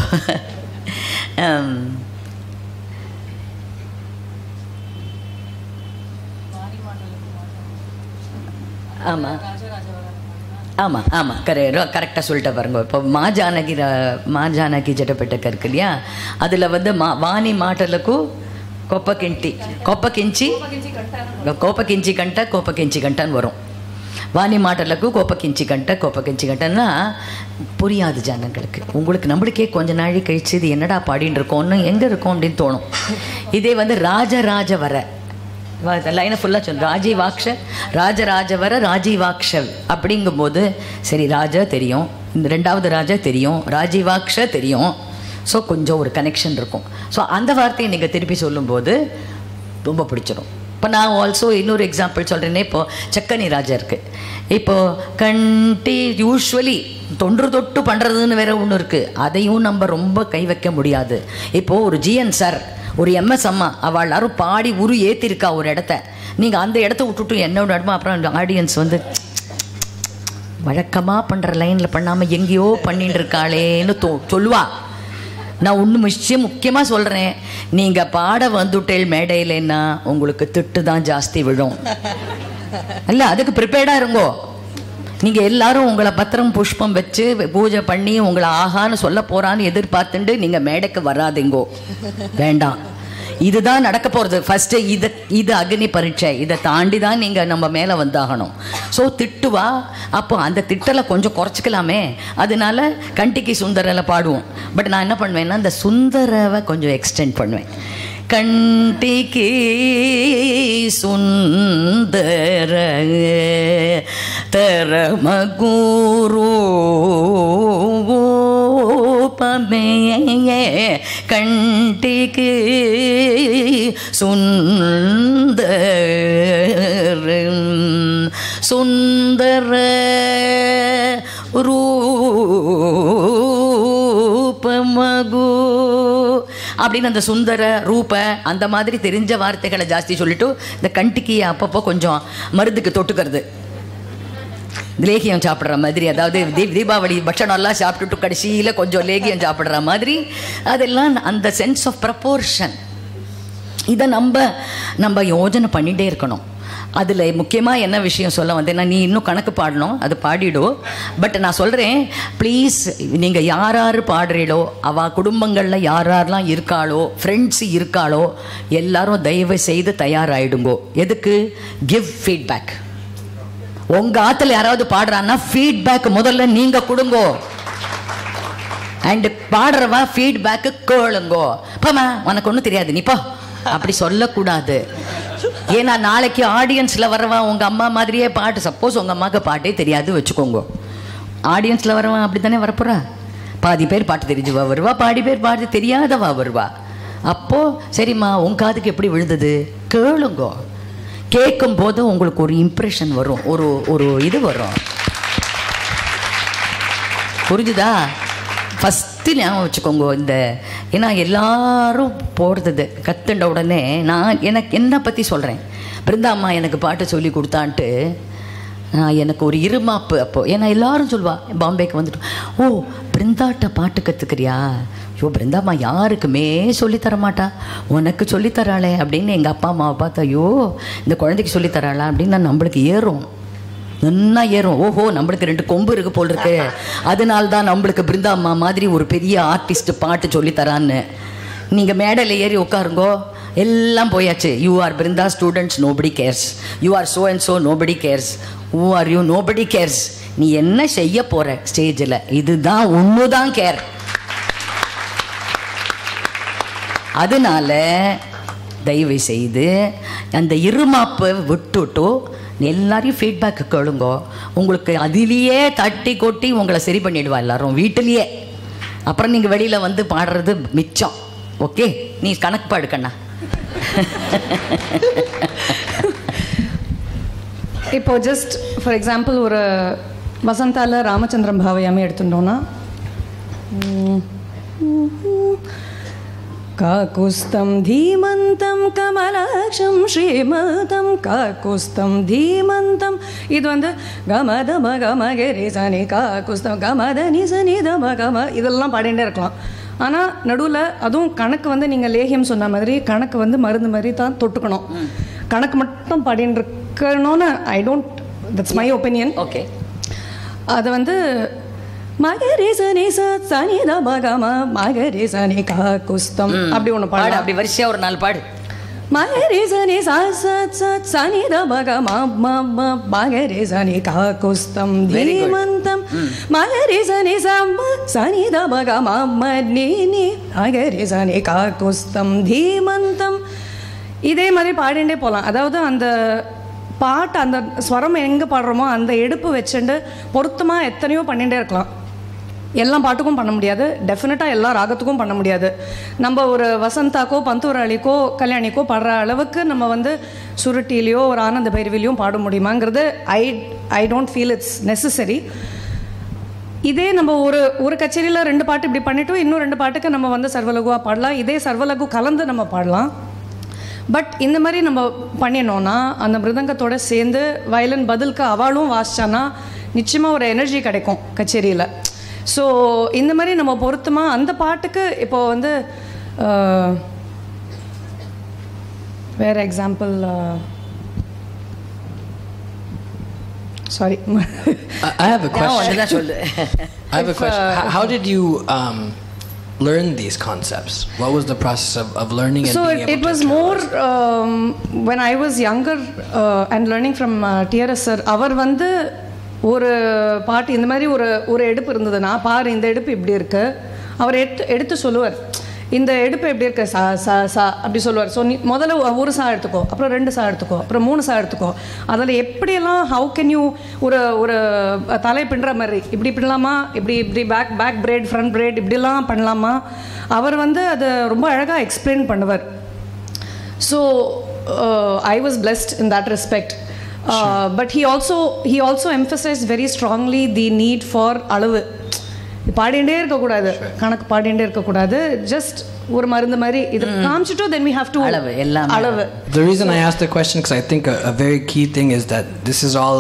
ஆமாம் ஆமாம் ஆமாம் கரெ கரெக்டாக சொல்லிட்ட பாருங்க. இப்போ மா ஜானகி மா ஜானகி ஜடப்பெட்டக்க இருக்கு இல்லையா, அதில் வந்து மா வாணி மாட்டலுக்கு கொப்பக்கிண்டி கொப்பக்கிஞ்சி கோப்பக்கிஞ்சி கண்ட கோப்பக்கிஞ்சி கண்டான்னு வரும். வாணி மாட்டலுக்கு கோப்பக்கிஞ்சி கண்ட கோப்பக்கிஞ்சி கண்டன்னா புரியாது ஜனங்களுக்கு. உங்களுக்கு நம்மளுக்கே கொஞ்ச நாளை கழிச்சு இது என்னடா பாடின்னு இருக்கோம்னு எங்கே இருக்கோம் அப்படின்னு தோணும். இதே வந்து ராஜராஜ வர லைனை ஃபுல்லாக சொல்லு, ராஜீவாக்ஷ ராஜராஜ வர ராஜீவாக்ஷ அப்படிங்கும்போது சரி, ராஜா தெரியும், இந்த ரெண்டாவது ராஜா தெரியும், ராஜீவாக்ஷ தெரியும். ஸோ கொஞ்சம் ஒரு கனெக்ஷன் இருக்கும். ஸோ அந்த வார்த்தையை நீங்கள் திருப்பி சொல்லும்போது ரொம்ப பிடிச்சிடும். இப்போ நான் ஆல்சோ இன்னொரு எக்ஸாம்பிள் சொல்கிறேன்னே, இப்போது சக்கனி ராஜா இருக்குது. இப்போது கண்டி யூஸ்வலி தொன்று தொட்டு பண்ணுறதுன்னு வேற ஒன்று இருக்குது, அதையும் நம்ம ரொம்ப கை வைக்க முடியாது. இப்போது ஒரு ஜிஎன் சார், ஒரு எம்எஸ் அம்மா, அவள் எல்லாரும் பாடி உரு ஏற்றிருக்கா ஒரு இடத்த, நீங்கள் அந்த இடத்த விட்டுட்டு என்னோட இடமா அப்புறம் ஆடியன்ஸ் வந்து வழக்கமாக பண்ணுற லைனில் பண்ணாமல் எங்கேயோ பண்ணிட்டு இருக்காளேன்னு தோ சொல்லுவா. நான் ஒன்று விஷயம் முக்கியமாக சொல்கிறேன், நீங்கள் பாட வந்துட்டேல் மேடையிலன்னா உங்களுக்கு திட்டு தான் ஜாஸ்தி விழும். இல்லை, அதுக்கு ப்ரிப்பேர்டாக இருங்கோ. நீங்கள் எல்லாரும் உங்களை பத்திரம் புஷ்பம் வச்சு பூஜை பண்ணி உங்களை ஆகான்னு சொல்ல போகிறான்னு எதிர்பார்த்துட்டு நீங்கள் மேடைக்கு வராதிங்கோ, வேண்டாம். இதுதான் நடக்க போகிறது. ஃபஸ்ட்டு இது இது அக்னி பரீட்சை, இதை தாண்டி தான் நீங்கள் நம்ம மேலே வந்தாகணும். ஸோ திட்டுவா, அப்போ அந்த திட்டலை கொஞ்சம் குறைச்சிக்கலாமே, அதனால கண்டிக்கு சுந்தரில் பாடுவோம். பட் நான் என்ன பண்ணுவேன்னா இந்த சுந்தரவை கொஞ்சம் எக்ஸ்டெண்ட் பண்ணுவேன். கண்டிக்கு சுந்தர தரமகுரு பமே கண்டிக்கு சுந்தர சுந்தர ரூபமகு அப்படின்னு அந்த சுந்தர ரூப அந்த மாதிரி தெரிஞ்ச வார்த்தைகளை ஜாஸ்தி சொல்லிட்டு இந்த கண்டிக்கியை அப்பப்போ கொஞ்சம் மருந்துக்கு தொட்டுக்கிறது, லேகியம் சாப்பிட்ற மாதிரி, அதாவது தீப் தீபாவளி பட்சணம்லாம் சாப்பிட்டுட்டு கடைசியில் கொஞ்சம் லேகியம் சாப்பிட்ற மாதிரி, அதெல்லாம் அந்த சென்ஸ் ஆஃப் ப்ரப்போர்ஷன். இதை நம்ம நம்ம யோஜனை பண்ணிகிட்டே இருக்கணும். அதில் முக்கியமாக என்ன விஷயம் சொல்ல வந்தேன்னா, நீ இன்னும் கணக்கு பாடணும், அது பாடிடும். பட் நான் சொல்கிறேன், ப்ளீஸ் நீங்கள் யார் யார் பாடுறீளோ, அவள் குடும்பங்களில் யார் யாரெலாம் இருக்காளோ, ஃப்ரெண்ட்ஸ் இருக்காளோ, எல்லாரும் தயவு செய்து தயாராகிடுங்கோ. எதுக்கு? Give feedback. உங்கள் ஆற்றுல யாராவது பாடுறான்னா ஃபீட்பேக் முதல்ல நீங்கள் கொடுங்கோ. அண்டு பாடுறவா ஃபீட்பேக்கு கேளுங்கோ. போமா, உனக்கு ஒன்றும் தெரியாது, நீப்போ அப்படி சொல்லக்கூடாது. ஏன்னா நாளைக்கு ஆடியன்ஸில் வரவன் உங்கள் அம்மா மாதிரியே பாட்டு, சப்போஸ் உங்கள் அம்மாவுக்கு பாட்டே தெரியாது வச்சுக்கோங்க, ஆடியன்ஸில் வரவன் அப்படி தானே வரப்போறா. பாதி பேர் பாட்டு தெரிஞ்சுவா வருவா, பாதி பேர் பாட்டு தெரியாதவா வருவா. அப்போது சரிம்மா உன் காதுக்கு எப்படி விழுந்தது கேளுங்கோ. கேட்கும் போது உங்களுக்கு ஒரு இம்ப்ரெஷன் வரும், ஒரு ஒரு இது வரும். புரிஞ்சுதா? ஃபஸ்ட்டு ஞாபகம் வச்சுக்கோங்க. இந்த ஏன்னா எல்லாரும் போடுறது கற்றுண்ட உடனே நான் எனக்கு என்னை பற்றி சொல்கிறேன். பிருந்தா அம்மா எனக்கு பாட்டு சொல்லி கொடுத்தான்ட்டு நான் எனக்கு ஒரு இருமாப்பு அப்போது. ஏன்னா எல்லாரும் சொல்லுவா, பாம்பேக்கு வந்துட்டு, ஓ பிருந்தாட்ட பாட்டு கற்றுக்கிறியா? ஐயோ பிருந்தாம்மா யாருக்குமே சொல்லித்தர மாட்டா, உனக்கு சொல்லித்தராளே அப்படின்னு எங்கள் அப்பா அம்மாவை பார்த்தா, ஐயோ இந்த குழந்தைக்கு சொல்லித்தராளா அப்படின்னு நான் நம்மளுக்கு ஏறும், நல்லா ஏறும். ஓஹோ நம்மளுக்கு ரெண்டு கொம்பு இருக்கு போல் இருக்கு, அதனால தான் நம்மளுக்கு பிருந்தா அம்மா மாதிரி ஒரு பெரிய ஆர்டிஸ்ட் பாட்டு சொல்லித்தரான்னு. நீங்கள் மேடையில் ஏறி உட்காருங்கோ, எல்லாம் போயாச்சு. You are Brinda students, nobody cares. You are so and so, nobody cares. Who are you? Nobody cares. நீ என்ன செய்ய போகிற ஸ்டேஜில், இதுதான் ஒன்று தான் கேர். அதனால தயவு செய்து அந்த இருமாப்பை விட்டுட்டு எல்லாரையும் ஃபீட்பேக்கு கேளுங்கோ. உங்களுக்கு அதிலேயே தட்டி கொட்டி உங்களை சரி பண்ணிடுவா எல்லாரும் வீட்டிலேயே. அப்புறம் நீங்கள் வெளியில் வந்து பாடுறது மிச்சம். ஓகே, நீ கணக்கு பாடு கண்ணா. இப்போ ஜஸ்ட் ஃபார் எக்ஸாம்பிள் ஒரு வசந்தால ராமச்சந்திரன் பாவையாமே எடுத்துட்டோன்னா, काकुस्तं धीमन्तं कमलाक्षं श्रीमन्तं काकुस्तं धीमन्तं. இது வந்து கமத மகம கரி சனி காக்குஸ்தம் கமத நிசனி தம கம இதெல்லாம் பாடிகிட்டே இருக்கலாம். ஆனால் நடுவில் அதுவும் கணக்கு வந்து நீங்கள் லேகியம் சொன்ன மாதிரி கணக்கு வந்து மருந்து மாதிரி தான் தொட்டுக்கணும். கணக்கு மட்டும் பாடின்னு இருக்கணும்னு I don't, that's my opinion. Okay, அதை வந்து மகரே சனி சத் சனி த மகம மகரே சனி காக்குஸ்தம் அப்படி ஒன்று பாடு. அப்படி வரிசையா ஒரு நாள் பாடு. மகரே சனி சத் சத் சத் சனி த மகம ம மகரே சனி காக்குஸ்தம் தீமந்தம் மகரே சனி சம சனி த மகம ம நீ நீ மகரே சனி காக்குஸ்தம் தீமந்தம். இதே மாதிரி பாடிண்டே போகலாம். அதாவது அந்த பாட்டு அந்த ஸ்வரம் எங்கே பாடுறோமோ அந்த எடுப்பு வச்சுட்டு பொருத்தமாக எத்தனையோ பண்ணிகிட்டே இருக்கலாம். எல்லா பாட்டுக்கும் பண்ண முடியாது, டெஃபினட்டாக எல்லா ராகத்துக்கும் பண்ண முடியாது. நம்ம ஒரு வசந்தாக்கோ பந்தூராளிக்கோ கல்யாணிக்கோ பாடுற அளவுக்கு நம்ம வந்து சுருட்டிலையோ ஒரு ஆனந்த பைரவிலையும் பாட முடியுமாங்கிறது I I don't feel it's necessary. இதே நம்ம ஒரு ஒரு கச்சேரியில் ரெண்டு பாட்டு இப்படி பண்ணிவிட்டு இன்னும் ரெண்டு பாட்டுக்கு நம்ம வந்து சர்வலகுவாக பாடலாம். இதே சர்வலகு கலந்து நம்ம பாடலாம். பட் இந்த மாதிரி நம்ம பண்ணினோன்னா அந்த மிருதங்கத்தோடு சேர்ந்து வயலின் பதிலுக்கு அவளும் வாசிச்சானா நிச்சயமாக ஒரு எனர்ஜி கிடைக்கும் கச்சேரியில். ஸோ இந்த மாதிரி நம்ம பொருத்தமாக அந்த பாட்டுக்கு இப்போது வந்து வேறு example, sorry I have a question. I have a question. How did you um, learn these concepts? What was the process of, of learning and so being it, able it to was more um, when I was younger uh, and learning from uh, T R S sir. அவர் வந்து ஒரு பாட்டு இந்த மாதிரி ஒரு ஒரு எடுப்பு இருந்ததுன்னா பாரு இந்த எடுப்பு இப்படி இருக்கு, அவர் எடுத்து எடுத்து சொல்லுவார். இந்த எடுப்பு எப்படி இருக்கு, சா சா சா அப்படி சொல்லுவார். ஸோ நீ முதல்ல ஒரு சா எடுத்துக்கோ, அப்புறம் ரெண்டு சா எடுத்துக்கோ, அப்புறம் மூணு சா எடுத்துக்கோ. அதில் எப்படியெல்லாம் ஹவு கேன் யூ ஒரு ஒரு தலை பின்னுற மாதிரி இப்படி பின்னலாமா, இப்படி இப்படி back back braid front braid இப்படிலாம் பண்ணலாமா, அவர் வந்து அதை ரொம்ப அழகாக எக்ஸ்பிளைன் பண்ணுவார். So I was blessed in that respect. Uh, but he also he also emphasized very strongly the need for அளவு. பாடிண்டே இருக்கக்கூடாது, கணக்கு பாடிண்டே இருக்கக்கூடாது, ஜஸ்ட் ஒரு மருந்து மாதிரி இது காமிச்சிட்டோ then we have to அளவு எல்லாம் அளவு. The reason I asked the question because I think a, a very key thing is that this is all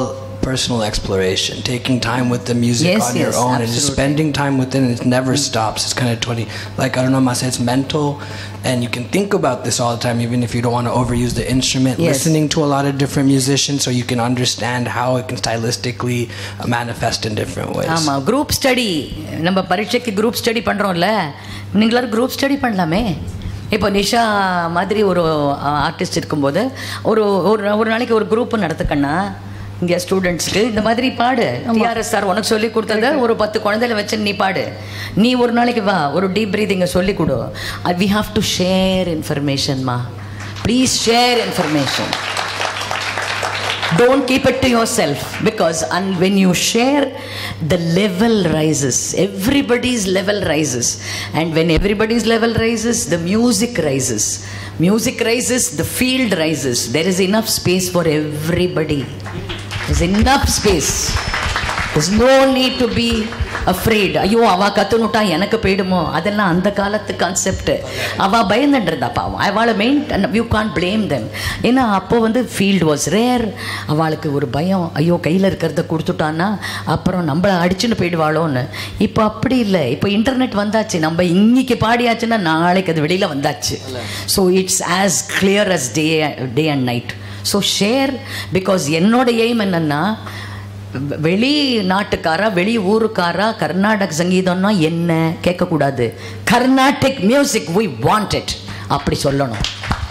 personal exploration, taking time with the music yes, on yes, your own, absolutely. and just spending time with it, and it never mm. stops. It's kind of twenty, like Aruna said, it's mental, and you can think about this all the time, even if you don't want to overuse the instrument. Yes. Listening to a lot of different musicians, so you can understand how it can stylistically uh, manifest in different ways. ஆமா, group study, நம்ம பரீட்சைக்கு group study பண்றோம்ல, நீங்களும் group study பண்ணலாமே. இப்போ நிஷா மாதிரி ஒரு artist இருக்கும்போது ஒரு ஒரு நாளைக்கு ஒரு குரூப் நடத்துக்கண்ணா இங்கே ஸ்டூடெண்ட்ஸ்க்கு இந்த மாதிரி பாடு. டிஆர்எஸ் சார் உனக்கு சொல்லி கொடுத்தத ஒரு பத்து குழந்தைல வச்சு நீ பாடு. நீ ஒரு நாளைக்கு வா, ஒரு டீப் பிரீதிங்கை சொல்லி கொடு. வி ஹாவ் டு ஷேர் இன்ஃபர்மேஷன்மா. Please share information. Don't keep it to yourself, because and when you share, the level rises. Everybody's level rises, and when everybody's level rises, the music rises. Music rises, the field rises. There is enough space for everybody. There's enough space. There's no need to be afraid. ஐயோ அவ கற்றுனுட்டா எனக்கு போயிடுமோ, அதெல்லாம் அந்த காலத்து concept. அவள் பயந்துன்றதா பாவம். அவளை mean you can blame them. ஏன்னா அப்போ வந்து ஃபீல்டு வாஸ் ரேர். அவளுக்கு ஒரு பயம், ஐயோ கையில் இருக்கிறத கொடுத்துட்டான்னா அப்புறம் நம்மளை அடிச்சுன்னு போயிடுவாளோன்னு. இப்போ அப்படி இல்லை. இப்போ இன்டர்நெட் வந்தாச்சு. நம்ம இன்னைக்கு பாடியாச்சுன்னா நாளைக்கு அது வெளியில் வந்தாச்சு. So it's as clear as day day and night. So share. Because என்னோட எய்ம் என்னென்னா, வெளி நாட்டுக்காரா வெளி ஊருக்காரா கர்நாடக சங்கீதம்னா என்ன கேட்கக்கூடாது. Carnatic music we want it அப்படி சொல்லணும்.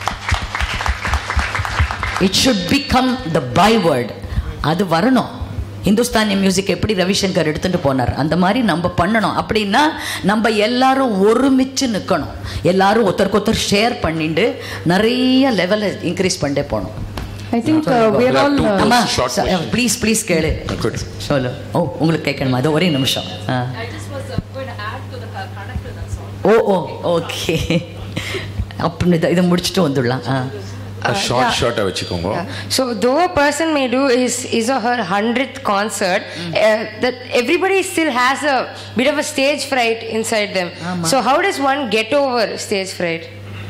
It should become the byword. அது வரணும். இந்துஸ்தானி மியூசிக் எப்படி ரவிசங்கர் எடுத்துட்டு போனார், அந்த மாதிரி நம்ம பண்ணணும். அப்படின்னா நம்ம எல்லாரும் ஒருமிச்சு நிற்கணும். எல்லாரும் ஒருத்தருக்கு ஒருத்தர் ஷேர் பண்ணிட்டு நிறைய லெவலை இன்க்ரீஸ் பண்ணிட்டே போகணும். I think uh, we are all அம்மா ப்ளீஸ் ப்ளீஸ் கேளு சொல்லு. ஓ உங்களுக்கு கேட்கணுமா? அது ஒரே நிமிஷம். ஓ ஓ ஓகே, அப்படி இதை முடிச்சுட்டு வந்துடலாம். ஷார்ட் ஷார்ட்டாக வச்சுக்கோங்க. So though a person may do his his or her hundredth concert, mm. uh, that everybody still has a bit of a stage fright inside them. Ama. So how does one get over stage fright?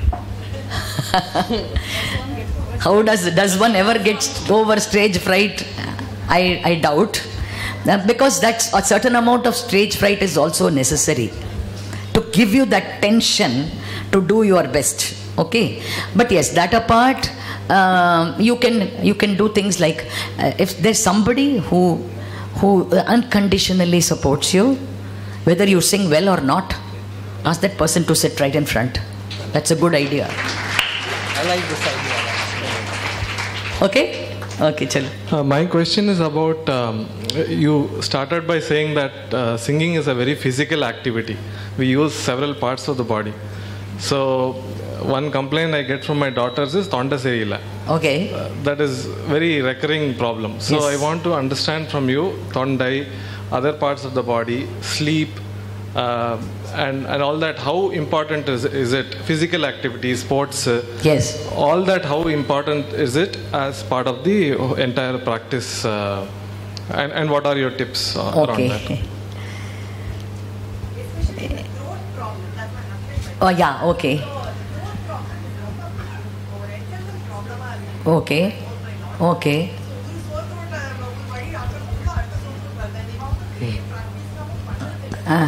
How does does one ever get over stage fright? I I doubt, because that's a certain amount of stage fright is also necessary to give you that tension to do your best. Okay, but yes, that apart, uh, you can you can do things like uh, if there's somebody who who unconditionally supports you, whether you sing well or not, ask that person to sit right in front. That's a good idea. I like this idea. Okay? Okay, chalo. Uh, my question is about, um, you started by saying that uh, singing is a very physical activity. We use several parts of the body. So, one complaint I get from my daughters is Tonda Serila. Okay. Uh, that is very recurring problem. So, yes. I want to understand from you, Tondai, other parts of the body, sleep, uh, and and all that, how important is is it? Physical activity, sports, uh, yes, all that, how important is it as part of the entire practice, uh, and and what are your tips uh, okay. around that? Oh yeah, okay, okay, okay. Ah.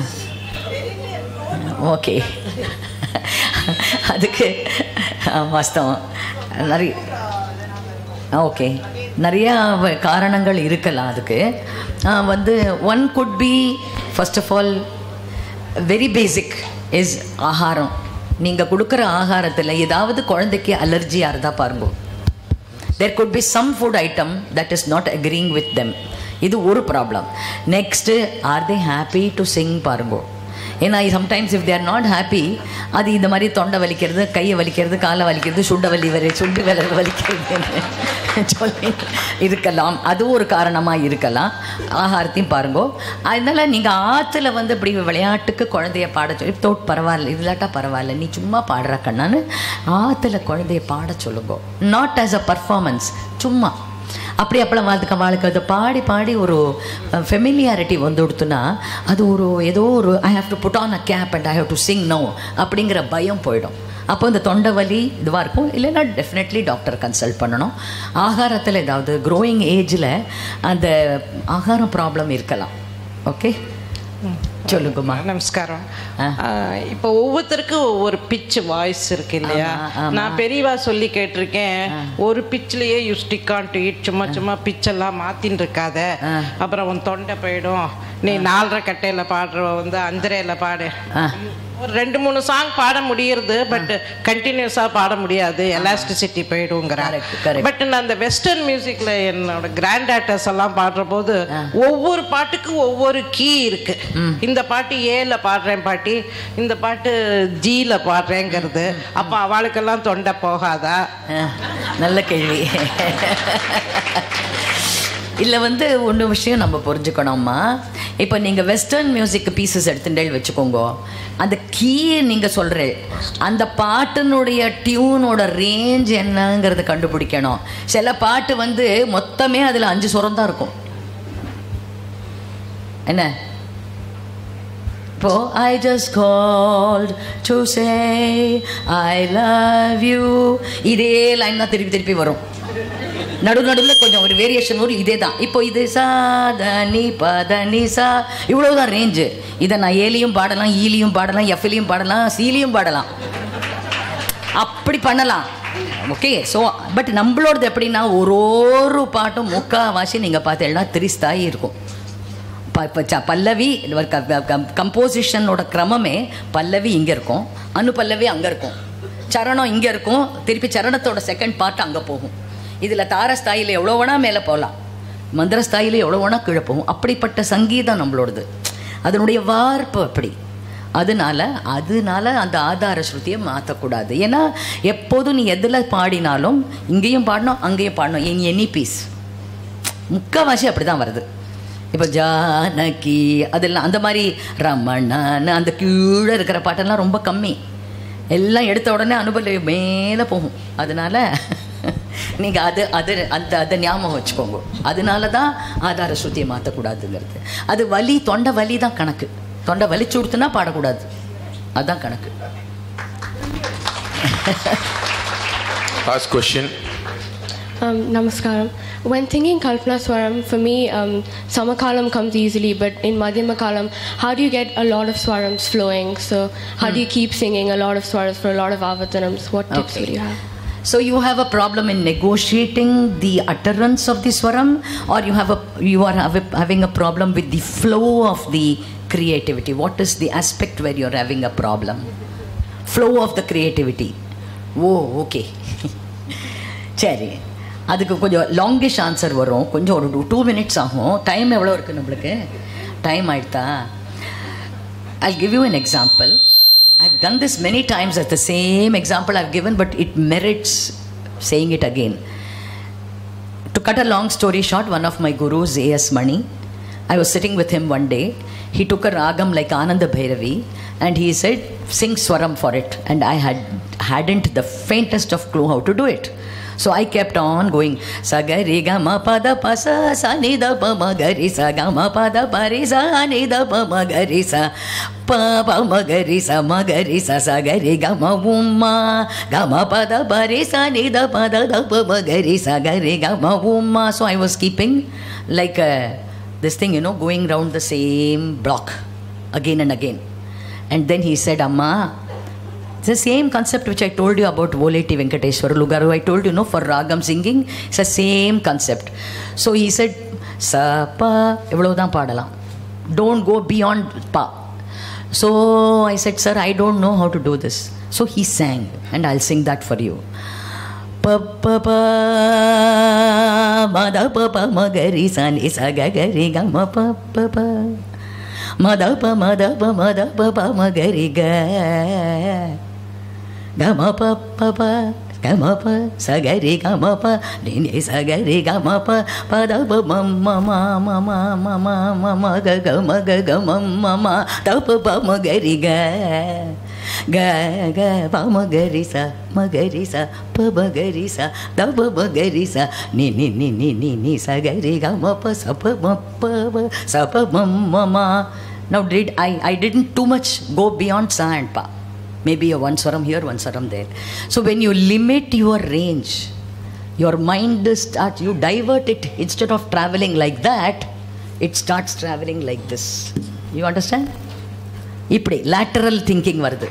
Okay, அதுக்கு வாஸ்தவம் நிறைய okay நிறையா காரணங்கள் இருக்கலாம். அதுக்கு வந்து one could be first of all very basic is ஆகாரம். நீங்கள் கொடுக்குற ஆகாரத்தில் ஏதாவது குழந்தைக்கு அலர்ஜியாக இருந்தால் பாருங்க. There could be some food item that is not agreeing with them. இது ஒரு problem. Next are they happy to sing பாருங்க. ஏன்னா sometimes if they are not happy, அது இந்த மாதிரி தொண்டை வலிக்கிறது, கையை வலிக்கிறது, காலை வலிக்கிறது, சுண்ட வலி வரை சுண்டு வில வலிக்கிறது சொல்லி இருக்கலாம். அதுவும் ஒரு காரணமாக இருக்கலாம். ஆகாரத்தையும் பாருங்கோ. அதனால் நீங்கள் ஆற்றுல வந்து இப்படி விளையாட்டுக்கு குழந்தைய பாட சொல்லி தோட் பரவாயில்ல, இல்லாட்டா பரவாயில்ல, நீ சும்மா பாடுற கண்ணான்னு ஆற்றுல குழந்தைய பாட சொல்லுங்கோ. நாட் ஆஸ் அ பர்ஃபார்மன்ஸ், சும்மா. அப்படி அப்பளம் அதுக்கு அவளுக்கு அதை பாடி பாடி ஒரு ஃபெமிலியாரிட்டி வந்து கொடுத்துனா அது ஒரு ஏதோ ஒரு I have to put on a cap and I have to sing no அப்படிங்கிற பயம் போயிடும். அப்போ இந்த தொண்டை வலி இதுவாக இருக்கும். இல்லைன்னா டெஃபினெட்லி டாக்டர் கன்சல்ட் பண்ணணும். ஆகாரத்தில் ஏதாவது க்ரோயிங் ஏஜில் அந்த ஆகாரம் ப்ராப்ளம் இருக்கலாம். ஓகே, சொல்லுங்கம்மா. நமஸ்காரம். இப்போ ஒவ்வொருத்தருக்கும் ஒவ்வொரு பிச் வாய்ஸ் இருக்கு இல்லையா? நான் பெரியவா சொல்லி கேட்டிருக்கேன், ஒரு பிச்சிலேயே you stick on to it, சும்மா சும்மா பிச்செல்லாம் மாத்தின்னு இருக்காத, அப்புறம் உன் தொண்டை போயிடும். நீ நாலரை கட்டையில் பாடுற வந்து அஞ்சரையில் பாடு. ஒரு ரெண்டு மூணு சாங் பாட முடியுது, பட் கண்டினியூஸாக பாட முடியாது, எலாஸ்டிசிட்டி போயிடுங்கிறாரு. பட் நான் அந்த வெஸ்டர்ன் மியூசிக்கில் என்னோட கிராண்ட் ஆக்டர்ஸ் எல்லாம் பாடுற போது ஒவ்வொரு பாட்டுக்கும் ஒவ்வொரு கீ இருக்கு. இந்த பாட்டு ஏல பாடுறேன் பாட்டி, இந்த பாட்டு ஜீல பாடுறேங்கிறது. அப்போ அவளுக்கெல்லாம் தொண்டை போகாதா? நல்ல கேள்வி. இல்லை வந்து ஒன்று விஷயம் நம்ம புரிஞ்சுக்கணும்மா. இப்போ நீங்கள் வெஸ்டர்ன் மியூசிக் பீசஸ் எடுத்துட்டே வச்சுக்கோங்க, அந்த கீ நீங்கள் சொல்கிற அந்த பாட்டினுடைய டியூனோட ரேஞ்ச் என்னங்கிறத கண்டுபிடிக்கணும். சில பாட்டு வந்து மொத்தமே அதில் அஞ்சு சுரம் தான் இருக்கும். என்ன இப்போ I just called to say I love you, இதே லைன் தான் திருப்பி திருப்பி வரும். நடு நடுவில் கொஞ்சம் ஒரு வேரியேஷன் வரும். இதே தான். இப்போ இது சா த நீ ப த நீ சா, இவ்வளவுதான் ரேஞ்சு. இதை நான் ஏலியும் பாடலாம், ஈலியும் பாடலாம், எஃப்லையும் பாடலாம், சீலியும் பாடலாம், அப்படி பண்ணலாம். ஓகே. ஸோ பட் நம்மளோடது எப்படின்னா ஒரு ஒரு பாட்டும் முக்கால்வாசி நீங்கள் பார்த்தீங்கன்னா திரிஸ்தாயி இருக்கும். இப்போ ச பல்லவி கம்போசிஷனோட கிரமமே பல்லவி இங்கே இருக்கும், அனு பல்லவி அங்கே இருக்கும், சரணம் இங்கே இருக்கும், திருப்பி சரணத்தோட செகண்ட் பார்ட் அங்கே போகும். இதில் தாரஸ்தாயில் எவ்வளோ வேணால் மேலே போகலாம், மந்திரஸ்தாயில் எவ்வளோ வேணால் கீழே போகும். அப்படிப்பட்ட சங்கீதம் நம்மளோடது, அதனுடைய வார்ப்பு அப்படி. அதனால அதனால அந்த ஆதார ஸ்ருதியை மாற்றக்கூடாது. ஏன்னா எப்போதும் நீ எதில் பாடினாலும் இங்கேயும் பாடணும் அங்கேயும் பாடணும். என் எனி பீஸ் முக்கால்வாசி அப்படி தான் வருது. இப்போ ஜானகி அதெல்லாம் அந்த மாதிரி ரமணான்னு அந்த கீழே இருக்கிற பாட்டெல்லாம் ரொம்ப கம்மி. எல்லாம் எடுத்த உடனே அனுபவ மேலே போகும். அதனால் நீங்கள் அது அது அந்த அதை ஞாபகம் வச்சுக்கோங்க. அதனால தான் ஆதார ஸ்ருதியை மாற்றக்கூடாதுங்கிறது. அது வலி, தொண்டை வலி தான் கணக்கு. தொண்டை வலிச்சு கொடுத்துனா பாடக்கூடாது, அதுதான் கணக்கு. Last question. Um, namaskaram. When thinking Kalpana Swaram, for me, um, Samakalam comes easily, but in Madhyamakalam, how do you get a lot of Swarams flowing? So how hmm. do you keep singing a lot of Swarams for a lot of Avatanams? What tips okay. would you have? So you have a problem in negotiating the utterance of the Swaram, or you have a you are have a, having a problem with the flow of the creativity? What is the aspect where you are having a problem? Flow of the creativity. Oh, okay. சரி, அதுக்கு கொஞ்சம் லாங்கிஷ் answer வரும். கொஞ்சம் ஒரு two minutes ஆகும். Time எவ்வளோ இருக்குது நம்மளுக்கு? டைம் ஆகிடுதா? I'll give you an example. I've done this many times as the same example I've given, but it merits saying it again. To cut a long story short, one of my gurus, A S Mani, I was sitting with him one day. He took a ragam like Ananda Bhairavi and he said, sing Swaram for it. And I had, hadn't the faintest of clue how to do it. So I kept on going. Sagari gama pada pasa sani da pa magari sa gama pada pari sa ni da pa magari sa pa pa magari sa magari sa sagari gama umma gama pada pari sa ni da pa da da pa magari sa gari gama umma. So I was keeping like a, this thing, you know, going round the same block again and again. And then he said, Amma, it's the same concept which I told you about Voleti Venkateshwara Lugaru. I told you, no, for ragam singing, it's the same concept. So he said, sa pa, evladhaan paadalam. Don't go beyond pa. So I said, sir, I don't know how to do this. So he sang, and I'll sing that for you. Pa pa pa ma da pa pa ma ga ri sa ni sa ga ga ri ga ma pa pa pa ma da pa ma da pa ma da pa pa ma ga ri ga ga ma pa pa pa Gamapa, Sagari Gamapa, Nini Sagari Gamapa, Padapa Mama Mama Mama Mama Gama Gama Mama, Tapa Magariga. Ga ga pa magarisa magarisa pa magarisa da pa magarisa ni ni ni ni ni ni sa ga re ga ma pa sa pa ma pa sa pa ma ma ma. Now did I I didn't too much go beyond sa and pa, maybe a one swaram here, one swaram there. So when you limit your range, your mind starts, you divert it. Instead of traveling like that, it starts traveling like this. You understand? இப்படி lateral thinking வருது.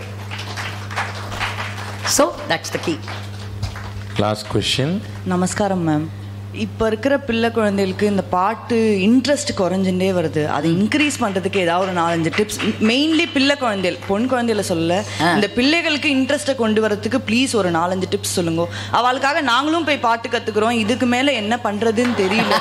So that's the key. Last question. நமஸ்காரம் ma'am. இப்போ இருக்கிற பிள்ளை குழந்தைகளுக்கு இந்த பாட்டு interest குறைஞ்சுட்டே வருது. அதை இன்க்ரீஸ் பண்ணுறதுக்கு ஏதாவது ஒரு நாலஞ்சு டிப்ஸ், மெயின்லி பிள்ளை குழந்தைகள், பொன் குழந்தையில சொல்ல, இந்த பிள்ளைகளுக்கு இன்ட்ரெஸ்ட்டை கொண்டு வரதுக்கு ப்ளீஸ் ஒரு நாலஞ்சு டிப்ஸ் சொல்லுங்க. அவளுக்காக நாங்களும் போய் பாட்டு கற்றுக்குறோம், இதுக்கு மேலே என்ன பண்ணுறதுன்னு தெரியல.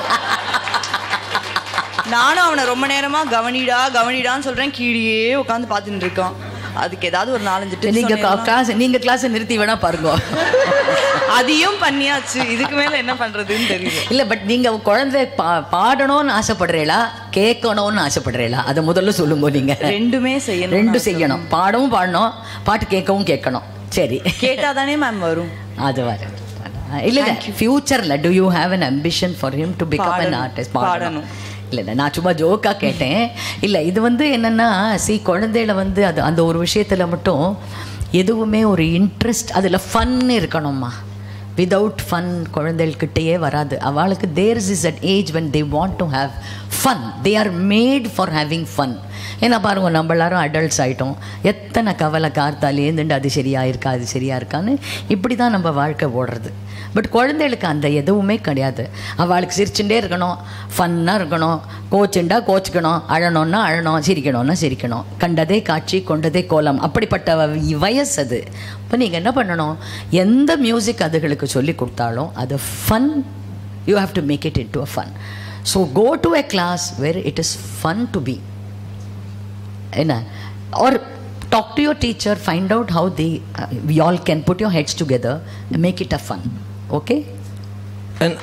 நானும் அவனை ரொம்ப நேரமாக கவனிடா கவனிடான்னு சொல்கிறேன், கீழே உட்காந்து பார்த்துட்டு இருக்கான். அதுக்கு ஏதாவது ஒரு நாலஞ்சு டிப்ஸ். நீங்கள் கிளாஸ் நீங்கள் கிளாஸை நிறுத்தி வேணா பாருங்க. அதையும் பண்ணியாச்சு, இதுக்கு மேலே என்ன பண்ணுறதுன்னு தெரியல. இல்லை, பட் நீங்கள் குழந்தை பா பாடணும்னு ஆசைப்படுறீங்களா, கேட்கணும்னு ஆசைப்படுறீங்களா, அதை முதல்ல சொல்லுங்க. நீங்கள் ரெண்டுமே செய்யணும். ரெண்டு செய்யணும். பாடவும் பாடணும், பாட்டு கேட்கவும் கேட்கணும். சரி, கேட்டால் தானே மேம் வரும். அது வர இல்லை ஃபியூச்சரில் do you have an ambition for him to become an artist? பாடணும். இல்லை, நான் சும்மா ஜோக்காக கேட்டேன். இல்லை, இது வந்து என்னென்னா, சி குழந்தையில வந்து அது அந்த ஒரு விஷயத்தில் மட்டும் எதுவுமே ஒரு இன்ட்ரெஸ்ட், அதில் ஃபன் இருக்கணும்மா. விதவுட் ஃபன் குழந்தைகிட்டேயே வராது. அவளுக்கு there's is at age when they want to have fun. They are made for having fun. ஏன்னா பாருங்க, நம்ம எல்லாரும் அடல்ட்ஸ் ஆகிட்டோம். எத்தனை கவலை கார்த்தாலேருந்துட்டு அது சரியாக இருக்கா, அது சரியாக இருக்கான்னு இப்படி தான் நம்ம வாழ்க்கை ஓடுறது. பட் குழந்தைகளுக்கு அந்த எதுவுமே கிடையாது. அவளுக்கு சிரிச்சுட்டே இருக்கணும், ஃபன்னாக இருக்கணும், கோச்சுண்டா கோச்சிக்கணும், அழணுன்னா அழணும், சிரிக்கணும்னா சிரிக்கணும். கண்டதே காட்சி கொண்டதே கோலம், அப்படிப்பட்ட வயசு அது. இப்போ நீங்கள் என்ன பண்ணணும், எந்த மியூசிக் அதுகளுக்கு சொல்லி கொடுத்தாலும் அது fun. You have to make it into a fun. So go to a class where it is fun to be. என்ன, or talk to your teacher, find out how they uh, we all can put your heads together and make it a fun. Okay? And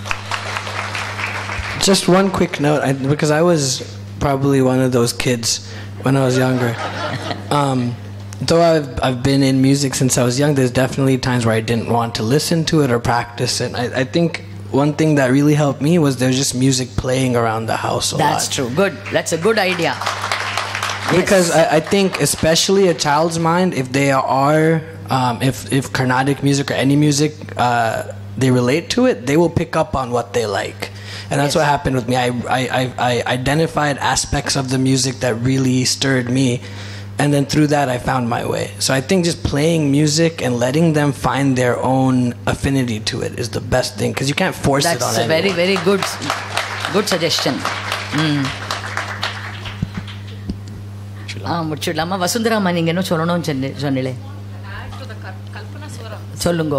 just one quick note, I, because I was probably one of those kids when I was younger. Um, though I've, I've been in music since I was young, there's definitely times where I didn't want to listen to it or practice it. I, I think one thing that really helped me was there's just music playing around the house a That's lot. true. Good. That's a good idea. Because yes. I, I think especially a child's mind, if they are, um, if, if Carnatic music or any music, uh, they relate to it, they will pick up on what they like. And that's yes. what happened with me. I, I, I, I identified aspects of the music that really stirred me. And then through that, I found my way. So I think just playing music and letting them find their own affinity to it is the best thing. Because you can't force that's it on anyone. That's a very, very good, good suggestion. Mm. ஆ முடிச்சுடலாமா? வசுந்தராமா, நீங்கள் என்ன சொல்லணும்னு சொன்ன சொன்னீங்களே, சொல்லுங்க.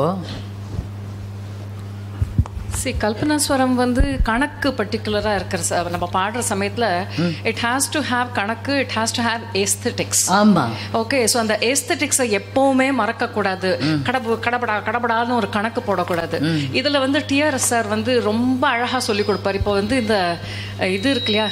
C கல்பனாஸ்வரம் வந்து கணக்கு பர்டிகுலராக இருக்கிற ச நம்ம பாடுற சமயத்தில் இட் ஹேஸ் டு ஹாவ் கணக்கு, it has to have aesthetics. ஆமாம். ஓகே, ஸோ அந்த ஏஸ்தட்டிக்ஸை எப்போவுமே மறக்கக்கூடாது. கடப்பு கடப்படா கடப்படான்னு ஒரு கணக்கு போடக்கூடாது. இதில் வந்து டிஆர்எஸ் சார் வந்து ரொம்ப அழகாக சொல்லிக் கொடுப்பார். இப்போ வந்து இந்த இது இருக்கு இல்லையா,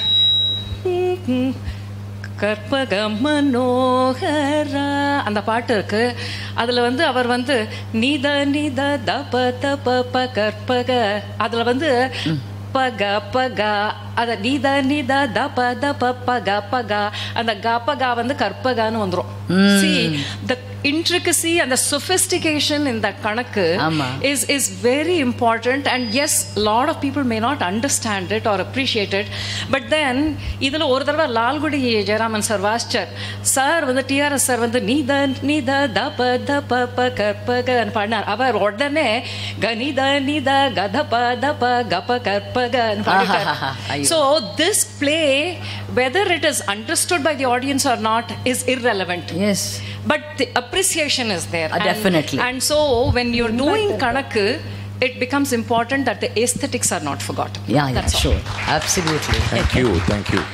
கற்பக மனோகரா அந்த பாட்டு இருக்கு. அதில் வந்து அவர் வந்து நித நித தப தப ப கற்பக, அதில் வந்து பக பக, அதை நித நித தப தப பக பக, அந்த கபகா வந்து கற்பகான்னு வந்துடும். See, the intricacy and the sophistication in that kanakku is is very important, and yes, a lot of people may not understand it or appreciate it, but then idhula oru thadava lalgudi jayaraman sir vaschar sir vandu TRS sir vandu nida nida dapa dapa pa karpaga nu paadnar, avar odane ganida nida gadapa dapa gapa karpaga nu paadikar. So this play, whether it is understood by the audience or not, is irrelevant. Yes, but the appreciation is there. Uh, and, definitely. And so when you're doing kanakku, it becomes important that the aesthetics are not forgotten. Yeah, That's yeah, sure. Absolutely. Thank you, thank you.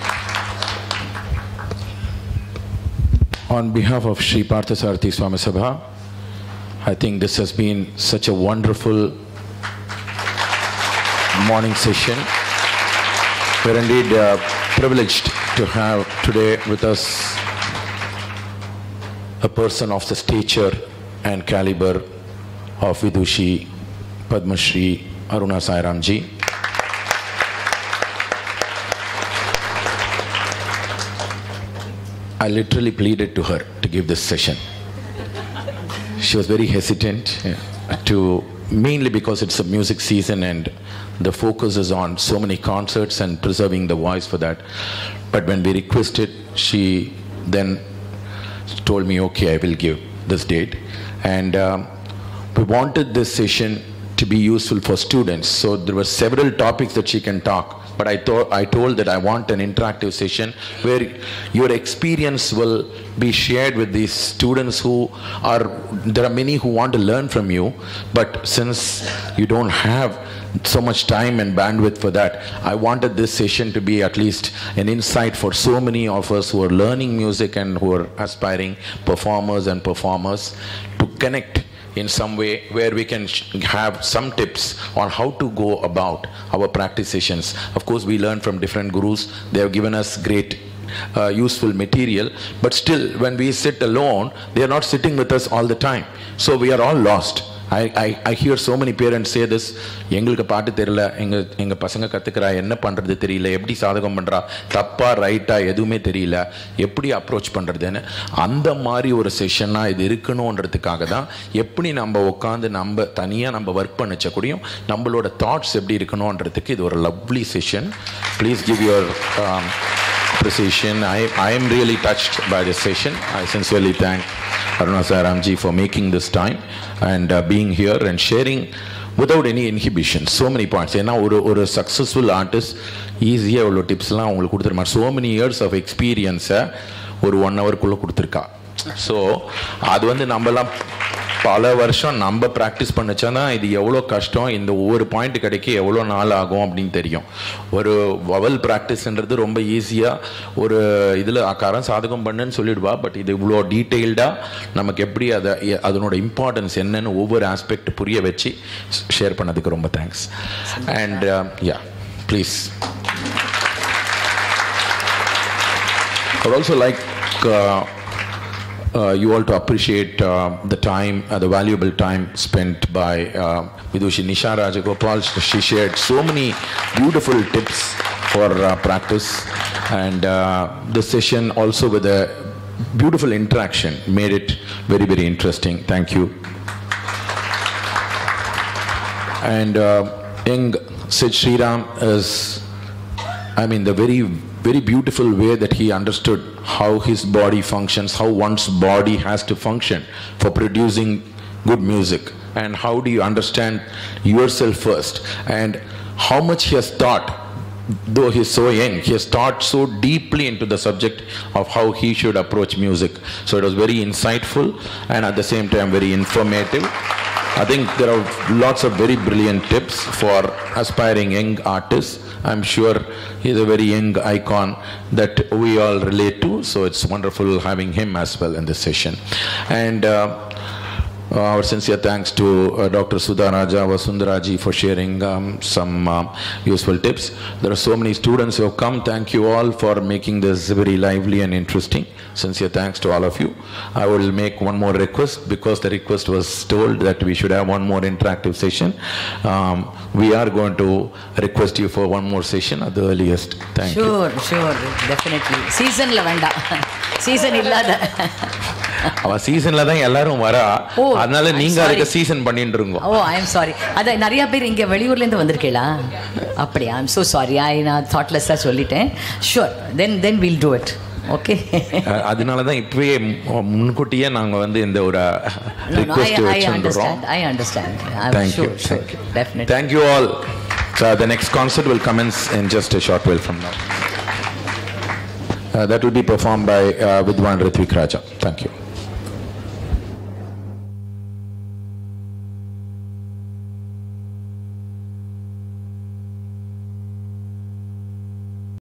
On behalf of Sri P S.Sabha, I think this has been such a wonderful morning session. We're indeed uh, privileged to have today with us a person of the stature and caliber of Vidushi Padma Shri Aruna Sairam ji. I literally pleaded to her to give this session. She was very hesitant uh, to, mainly because it's a music season and the focus is on so many concerts and preserving the voice for that. But when we requested, she then told me, okay, I will give this date. And um, we wanted this session to be useful for students. So there were several topics that she can talk. But I thought I told that I want an interactive session where your experience will be shared with these students who are, there are many who want to learn from you, but since you don't have so much time and bandwidth for that, I wanted this session to be at least an insight for so many of us who are learning music and who are aspiring performers and performers to connect in some way where we can have some tips on how to go about our practice sessions. Of course, we learn from different gurus. They have given us great uh, useful material, but still when we sit alone, they are not sitting with us all the time. So we are all lost. I, I, I hear so many parents say this, எங்களுக்கு பாட்டு தெரியல, எங்க எங்க பசங்க கத்துக்கிறா, என்ன பண்றது தெரியல, எப்படி சாதகம் பண்றா, தப்பா ரைட்டா எதுவுமே தெரியல, எப்படி அப்ரோச் பண்றதுன்னு. அந்த மாதிரி ஒரு செஷனா இது இருக்கணும்ன்றதுக்காக தான் எப்படி நம்ம உட்காந்து நம்ம தனியா நம்ம ஒர்க் பண்ணச்ச கூடியும் நம்மளோட தாட்ஸ் எப்படி இருக்கணும்ன்றதுக்கு இது ஒரு lovely session. Please give your appreciation. I, I am really touched by this session. I sincerely thank Aruna Sairam ji for making this time and uh, being here and sharing without any inhibition so many points. ஏன்னா ஒரு ஒரு successful artist ஈஸியாக இவ்வளோ டிப்ஸ்லாம் உங்களுக்கு கொடுத்துருமா. so many years of experience-ஐ ஒரு one ஹவருக்குள்ளே கொடுத்துருக்கா. So அது வந்து நம்மலாம் பல வருஷம் நம்ம ப்ராக்டிஸ் பண்ணிச்சோன்னா இது எவ்வளோ கஷ்டம், இந்த ஒவ்வொரு பாயிண்ட் கிடைக்க எவ்வளோ நாள் ஆகும் அப்படின்னு தெரியும். ஒரு வவல் ப்ராக்டிஸ்ன்றது ரொம்ப ஈஸியாக ஒரு இதில் ஆக்காரம் சாதகம் பண்ணுன்னு சொல்லிடுவா. பட் இது இவ்வளோ டீட்டெயில்டாக நமக்கு எப்படி அதை அதனோட இம்பார்ட்டன்ஸ் என்னன்னு ஒவ்வொரு ஆஸ்பெக்ட் புரிய வச்சு ஷேர் பண்ணதுக்கு ரொம்ப thanks. And yeah please. I would also like uh, Uh, you all to appreciate uh, the time, uh, the valuable time spent by uh, Vidushi Nisha Rajagopal. She shared so many beautiful tips for uh, practice, and uh, this session also with a beautiful interaction made it very, very interesting. Thank you. And uh, young Sid Sriram is, I mean, the very very beautiful way that he understood how his body functions, how one's body has to function for producing good music, and how do you understand yourself first, and how much he has thought, though he's so young, he has thought so deeply into the subject of how he should approach music. So it was very insightful and at the same time very informative. I think there are lots of very brilliant tips for aspiring young artists. I'm sure he's a very young icon that we all relate to, so it's wonderful having him as well in this session. And uh, Uh, our sincere thanks to uh, Doctor Sudha Raja Vasundaraji for sharing um, some uh, useful tips. There are so many students who have come. Thank you all for making this very lively and interesting. Sincere thanks to all of you. I will make one more request because the request was told that we should have one more interactive session. Um, we are going to request you for one more session at the earliest. Thank sure, you. Sure, sure, definitely. Season la venda. Season illada. அவ சீசன்ல தான் எல்லாரும் வரா, அதனால நீங்க அதுக்கு season பண்ணிட்டு இருங்க. Oh I am sorry. அத நிறைய பேர் இங்க வெளியூர்ல இருந்து வந்திருக்கீங்களா? அப்படியே ஐ அம் சோ சாரி. ஐ நான் தாட்லெஸ்ஸா சொல்லிட்டேன். Sure, then then will do it. Okay. அதனால தான் இப்பவே முன்கூட்டியே நாங்க வந்து இந்த ஒரு ரிக்வெஸ்ட் வச்சிருக்கோம். I understand. I'm Thank sure, you. sure. Definitely. Thank you all. So the next concert will commence in just a short while from now. Uh, that will be performed by uh, Vidwan Ritvik Raja. Thank you.